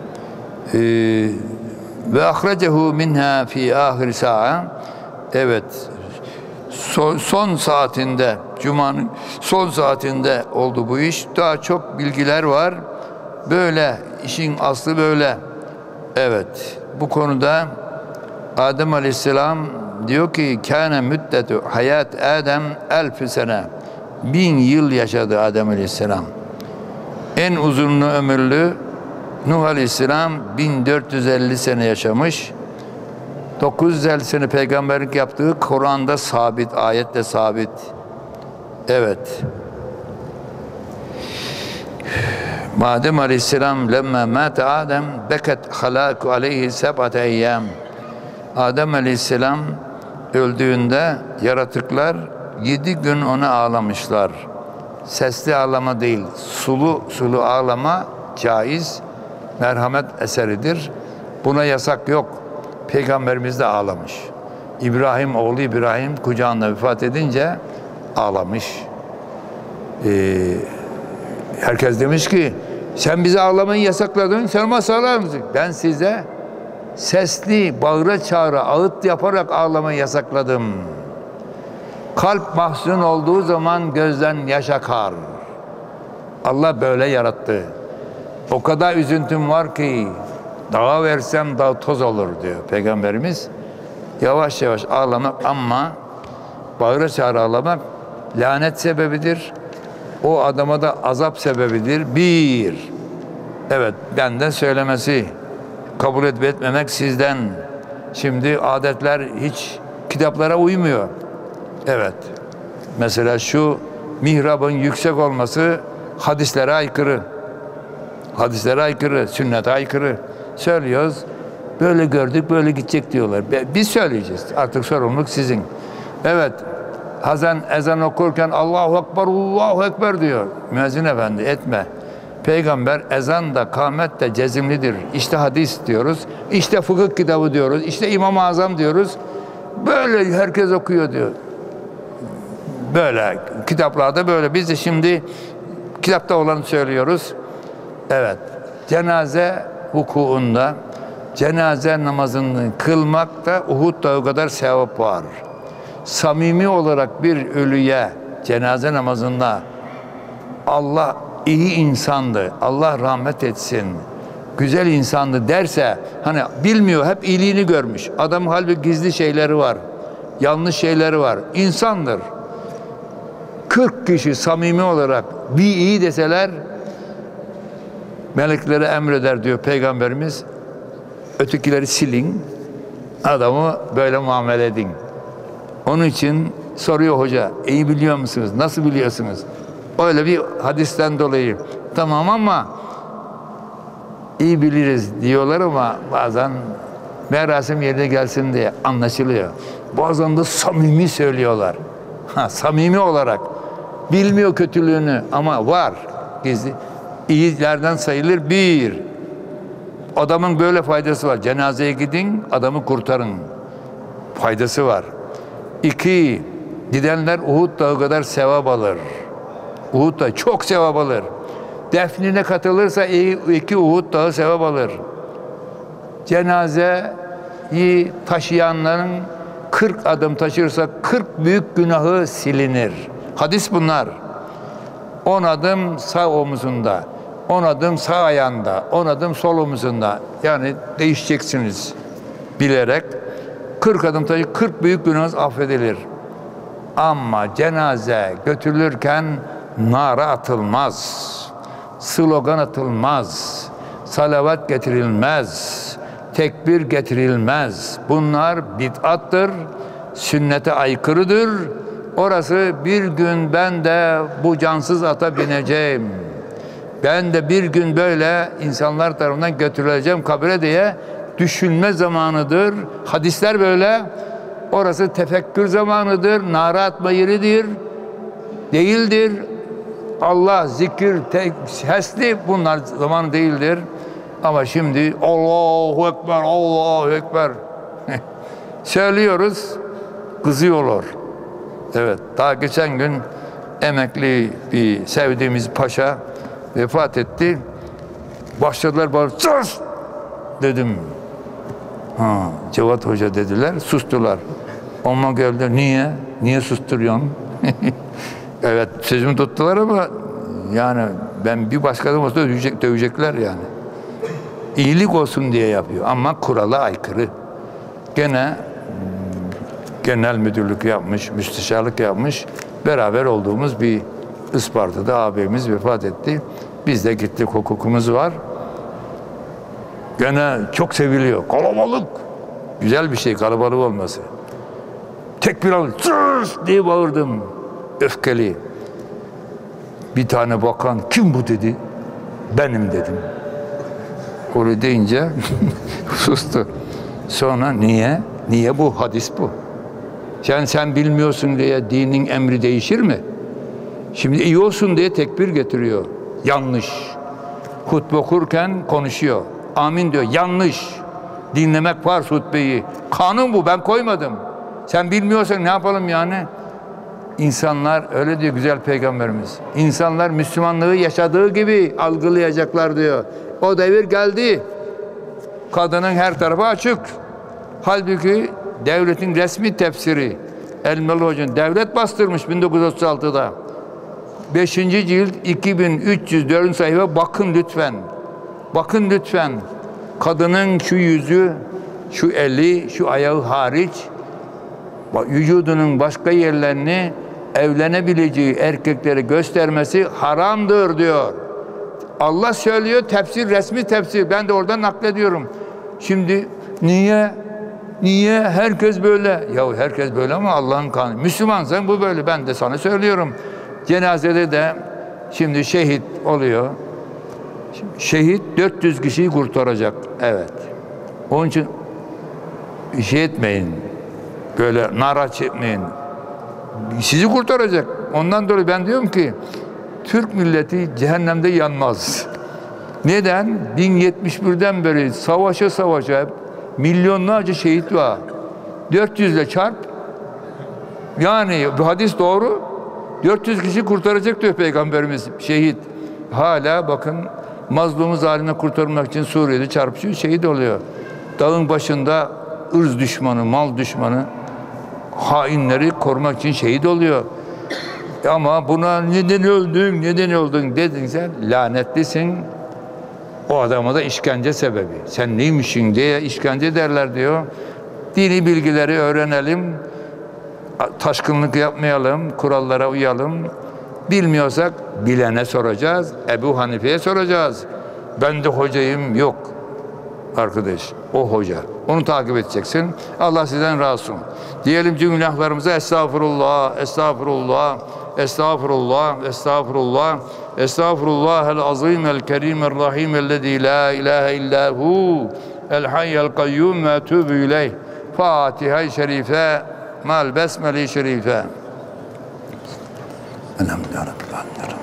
Ve ahrecehu minha fi ahir sa'a. Evet. Son saatinde, Cuma'nın son saatinde oldu bu iş. Daha çok bilgiler var. Böyle, işin aslı böyle. Evet, bu konuda Adem Aleyhisselam diyor ki kâne müddetu hayat Adem 1000 sene. 1000 yıl yaşadı Adem Aleyhisselam. En uzunlu ömürlü Nuh Aleyhisselam 1450 sene yaşamış. 950 sene peygamberlik yaptığı Kur'an'da sabit, ayette sabit. Evet. Adem Aleyhisselam lemme mâte Adem beket halâku aleyhi seb'ate eyyâm. Adem Aleyhisselam öldüğünde yaratıklar 7 gün ona ağlamışlar. Sesli ağlama değil, sulu ağlama caiz, merhamet eseridir. Buna yasak yok. Peygamberimiz de ağlamış. İbrahim, oğlu İbrahim kucağında vefat edince ağlamış. Herkes demiş ki sen bize ağlamayı yasakladın, sen nasıl ağlar mısın? Ben size sesli, bağıra çağıra, ağıt yaparak ağlamayı yasakladım. Kalp mahzun olduğu zaman gözden yaş akar. Allah böyle yarattı. O kadar üzüntüm var ki dağa versem dağ toz olur diyor Peygamberimiz. Yavaş yavaş ağlamak ama bağıra çağıra ağlamak lanet sebebidir. O adama da azap sebebidir. Bir, evet benden söylemesi, kabul edip etmemek sizden. Şimdi adetler hiç kitaplara uymuyor. Evet. Mesela şu mihrabın yüksek olması hadislere aykırı. Hadislere aykırı, sünnete aykırı. Söylüyoruz. Böyle gördük, böyle gidecek diyorlar. Biz söyleyeceğiz. Artık sorumluluk sizin. Evet. Hazan ezan okurken Allahu Ekber, Allahu Ekber diyor. Müezzin efendi etme. Peygamber ezan da kâmet de cezimlidir. İşte hadis diyoruz. İşte fıkıh kitabı diyoruz. İşte İmam-ı Azam diyoruz. Böyle herkes okuyor diyor. Böyle kitaplarda böyle. Biz de şimdi kitapta olanı söylüyoruz. Evet. Cenaze hukuunda cenaze namazını kılmakta Uhud dağı kadar sevap var. Samimi olarak bir ölüye cenaze namazında Allah iyi insandı, Allah rahmet etsin, güzel insandı derse, hani bilmiyor, hep iyiliğini görmüş. Adam halbuki gizli şeyleri var, yanlış şeyleri var. İnsandır. 40 kişi samimi olarak bir iyi deseler meleklere emreder diyor Peygamberimiz. Ötekileri silin, adamı böyle muamele edin. Onun için soruyor hoca, iyi biliyor musunuz? Nasıl biliyorsunuz? Öyle bir hadisten dolayı. Tamam ama iyi biliriz diyorlar ama bazen merasim yerine gelsin diye anlaşılıyor. Bazen de samimi söylüyorlar. Samimi olarak. Bilmiyor kötülüğünü ama var gizli. İyilerden sayılır bir. Adamın böyle faydası var. Cenazeye gidin, adamı kurtarın. Faydası var. 2. Gidenler Uhud dağı kadar sevap alır. Uhud dağı çok sevap alır. Defnine katılırsa 2 Uhud dağı sevap alır. Cenazeyi taşıyanların 40 adım taşırsa 40 büyük günahı silinir. Hadis bunlar. 10 adım sağ omuzunda, 10 adım sağ ayağında, 10 adım sol omuzunda. Yani değişeceksiniz bilerek. 40 adım taşı 40 büyük günahınız affedilir. Ama cenaze götürülürken nara atılmaz. Slogan atılmaz. Salavat getirilmez. Tekbir getirilmez. Bunlar bid'attır. Sünnete aykırıdır. Orası bir gün ben de bu cansız ata bineceğim. Ben de bir gün böyle insanlar tarafından götürüleceğim kabire diye düşünme zamanıdır. Hadisler böyle. Orası tefekkür zamanıdır. Nara atma yeridir. Değildir. Allah, zikir, sesli bunlar zamanı değildir. Ama şimdi Allahu Ekber, Allahu Ekber söylüyoruz, kızıyorlar. Evet, daha geçen gün emekli bir sevdiğimiz paşa vefat etti. Başladılar bana, sus dedim. Cevat Hoca dediler, sustular. Ama geldiler, niye? Niye susturuyorsun? Evet, sözümü tuttular ama yani Ben bir başkası olsa dövecekler yani. İyilik olsun diye yapıyor ama kurala aykırı. Gene genel müdürlük yapmış, müsteşarlık yapmış. Beraber olduğumuz bir Isparta'da abimiz vefat etti. Biz de gittik, hukukumuz var. Gene çok seviliyor. Kalabalık. Güzel bir şey kalabalık olması. Tekbir alın. Sus diye bağırdım. Öfkeli. Bir tane bakan kim bu dedi. Benim dedim. Öyle deyince sustu. Sonra niye? Niye bu? Hadis bu. Sen bilmiyorsun diye dinin emri değişir mi? Şimdi iyi olsun diye tekbir getiriyor. Yanlış. Hutbe okurken konuşuyor. Amin diyor. Yanlış. Dinlemek var hutbeyi. Kanun bu. Ben koymadım. Sen bilmiyorsan ne yapalım yani? İnsanlar öyle diyor güzel peygamberimiz. İnsanlar Müslümanlığı yaşadığı gibi algılayacaklar diyor. O devir geldi. Kadının her tarafı açık. Halbuki devletin resmi tefsiri Elmalı Hoca'nın devlet bastırmış 1936'da. 5. cilt 2304. sayfa bakın lütfen. Bakın lütfen. Kadının şu yüzü, şu eli, şu ayağı hariç vücudunun başka yerlerini evlenebileceği erkeklere göstermesi haramdır diyor. Allah söylüyor, tefsir, resmi tefsir. Ben de oradan naklediyorum. Şimdi niye herkes böyle? Ya herkes böyle ama Allah'ın kanunu. Müslümansan bu böyle. Ben de sana söylüyorum. Cenazede de şimdi şehit oluyor. Şehit 400 kişiyi kurtaracak. Evet. Onun için şey etmeyin. Böyle nara çekmeyin. Sizi kurtaracak. Ondan dolayı ben diyorum ki Türk milleti cehennemde yanmaz. Neden? 1071'den beri savaşa hep milyonlarca şehit var. 400 ile çarp. Yani bu hadis doğru. 400 kişi kurtaracak diyor Peygamberimiz. Şehit. Hala bakın mazlumu zalimden kurtarmak için Suriye'de çarpışıyor, şehit oluyor. Dağın başında ırz düşmanı, mal düşmanı, hainleri korumak için şehit oluyor. Ama buna neden öldün dedin sen, lanetlisin. O adama da işkence sebebi. Sen neymişsin diye işkence derler diyor. Dini bilgileri öğrenelim, taşkınlık yapmayalım, kurallara uyalım. Bilmiyorsak bilene soracağız, Ebu Hanife'ye soracağız. Ben de hocayım, yok. Arkadaş, o hoca. Onu takip edeceksin. Allah sizden razı olsun. Diyelim günahlarımıza estağfurullah, estağfurullah, estağfurullah, estağfurullah, estağfurullah el azim el kerim el rahim ellezî la ilahe illahu el hayyel kayyum ve etûbü ileyh. Fatiha-i Şerife mal besmele-i Şerife. Elhamdülillah Rabbil âlemin.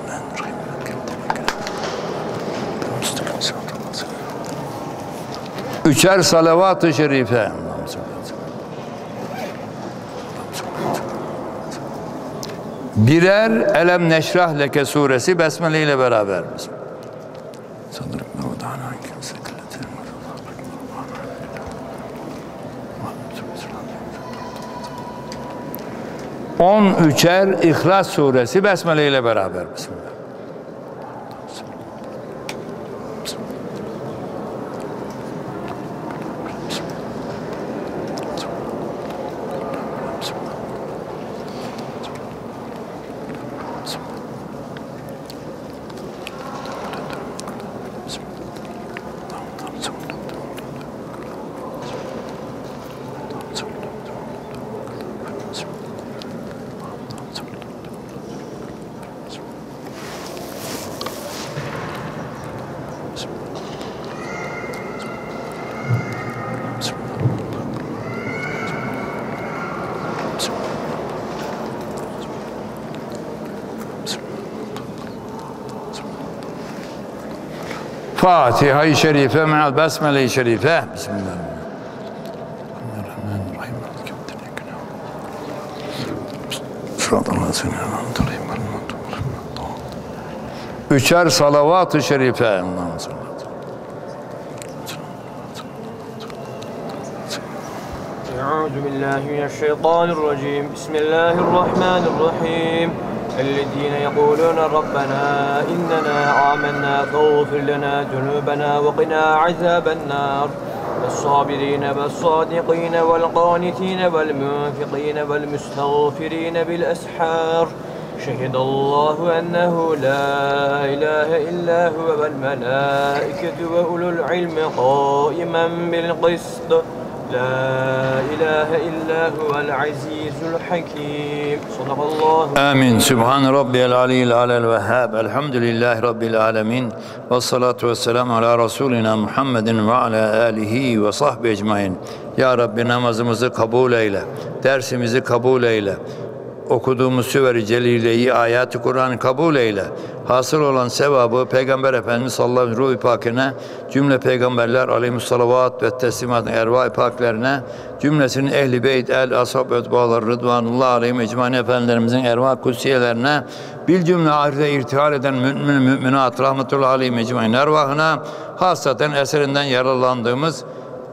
Üçer salavat-ı şerife. Birer Elem Neşrah Leke suresi Besmele ile beraber. 13'er İhlas suresi Besmele ile beraber. Bismillah. Fatiha-i Şerife me'al Besmele-i Şerife. Bismillahirrahmanirrahim. Üçer salavat-ı şerife. Euzu billahi mineşşeytanirracim. Bismillahirrahmanirrahim. الذين يقولون ربنا إننا آمنا فاغفر لنا ذنوبنا وقنا عذاب النار والصابرين والصادقين والقانتين والمنفقين والمستغفرين بالأسحار شهد الله أنه لا إله إلا هو والملائكة وأولو العلم قائما بالقسط لا إله إلا هو العزيز الحكيم صدق الله. Amin. Sübhan Rabbiyel Aliyyil Alel Vehhab. Elhamdülillahi Rabbil Alemin. Ve salatu ve selamu ala Resulina Muhammedin ve ala alihi ve sahbihi ecmain. Ya Rabbi namazımızı kabul eyle. Dersimizi kabul eyle. Okuduğumuz Süver-i Celile'yi, ayat-ı Kur'an'ı kabul eyle. Hasıl olan sevabı Peygamber Efendimiz sallallahu aleyhi ve sellem ruh-i pakine, cümle peygamberler aleyhissalavat ve teslimatın erva-i paklerine, cümlesinin ehli beyt, el, ashab, etbalar, rıdvanullah aleyhim ecmaîn efendilerimizin erva kutsiyelerine, bil cümle ahirete irtihal eden mümin müminat rahmetullahi aleyhim ecmaîn ervahına, hasaten eserinden yararlandığımız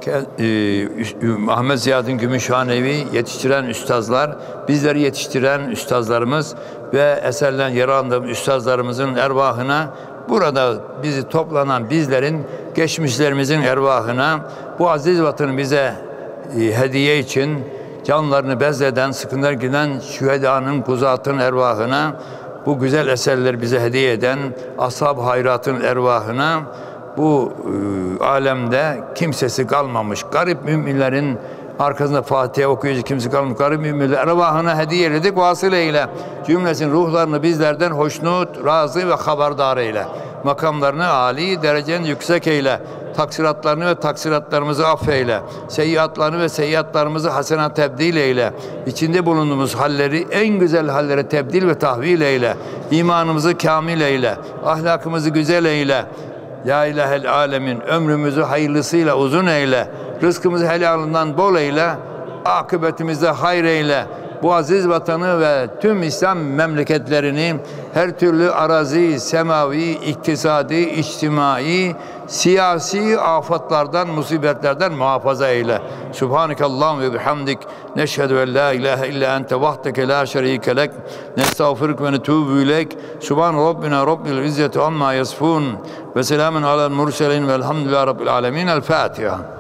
Ahmet Ziyaddin Gümüşhanevi yetiştiren üstazlar, bizleri yetiştiren üstazlarımız ve eserlen yararlandığım üstazlarımızın ervahına, burada bizi toplanan bizlerin, geçmişlerimizin ervahına, bu aziz vatanı bize hediye için canlarını bezleden, sıkıntılar giden şühedanın, kuzatın ervahına, bu güzel eserleri bize hediye eden ashab-ı hayratın ervahına, bu alemde kimsesi kalmamış, garip müminlerin arkasında Fatiha okuyucu kimse kalmamış, garip müminlerin ervahına hediye edildik. Vasıl eyle. Cümlesin ruhlarını bizlerden hoşnut, razı ve haberdar eyle. Makamlarını âli, derecen yüksek eyle. Taksiratlarını ve taksiratlarımızı affeyle. Seyyiatlarını ve seyyiatlarımızı hasenat tebdil eyle. İçinde bulunduğumuz halleri en güzel hallere tebdil ve tahvil eyle. İmanımızı kamil eyle. Ahlakımızı güzel eyle. Ya ilahel alemin, ömrümüzü hayırlısıyla uzun eyle, rızkımızı helalından bol eyle, akıbetimizde hayır eyle. Bu aziz vatanı ve tüm İslam memleketlerini her türlü arazi, semavi, iktisadi, içtimai, siyasi afatlardan, musibetlerden muhafaza eyle. Subhanekallahum ve bihamdik. Neşhedü en la ilahe illa ente vahdeke la şerike lek. Nestağfiruke ve netûbü ileyk. Subhan Rabbina Rabbil izzeti amma yasifun. Ve selamun alel murselin velhamdülillahi Rabbil alemin. El Fatiha.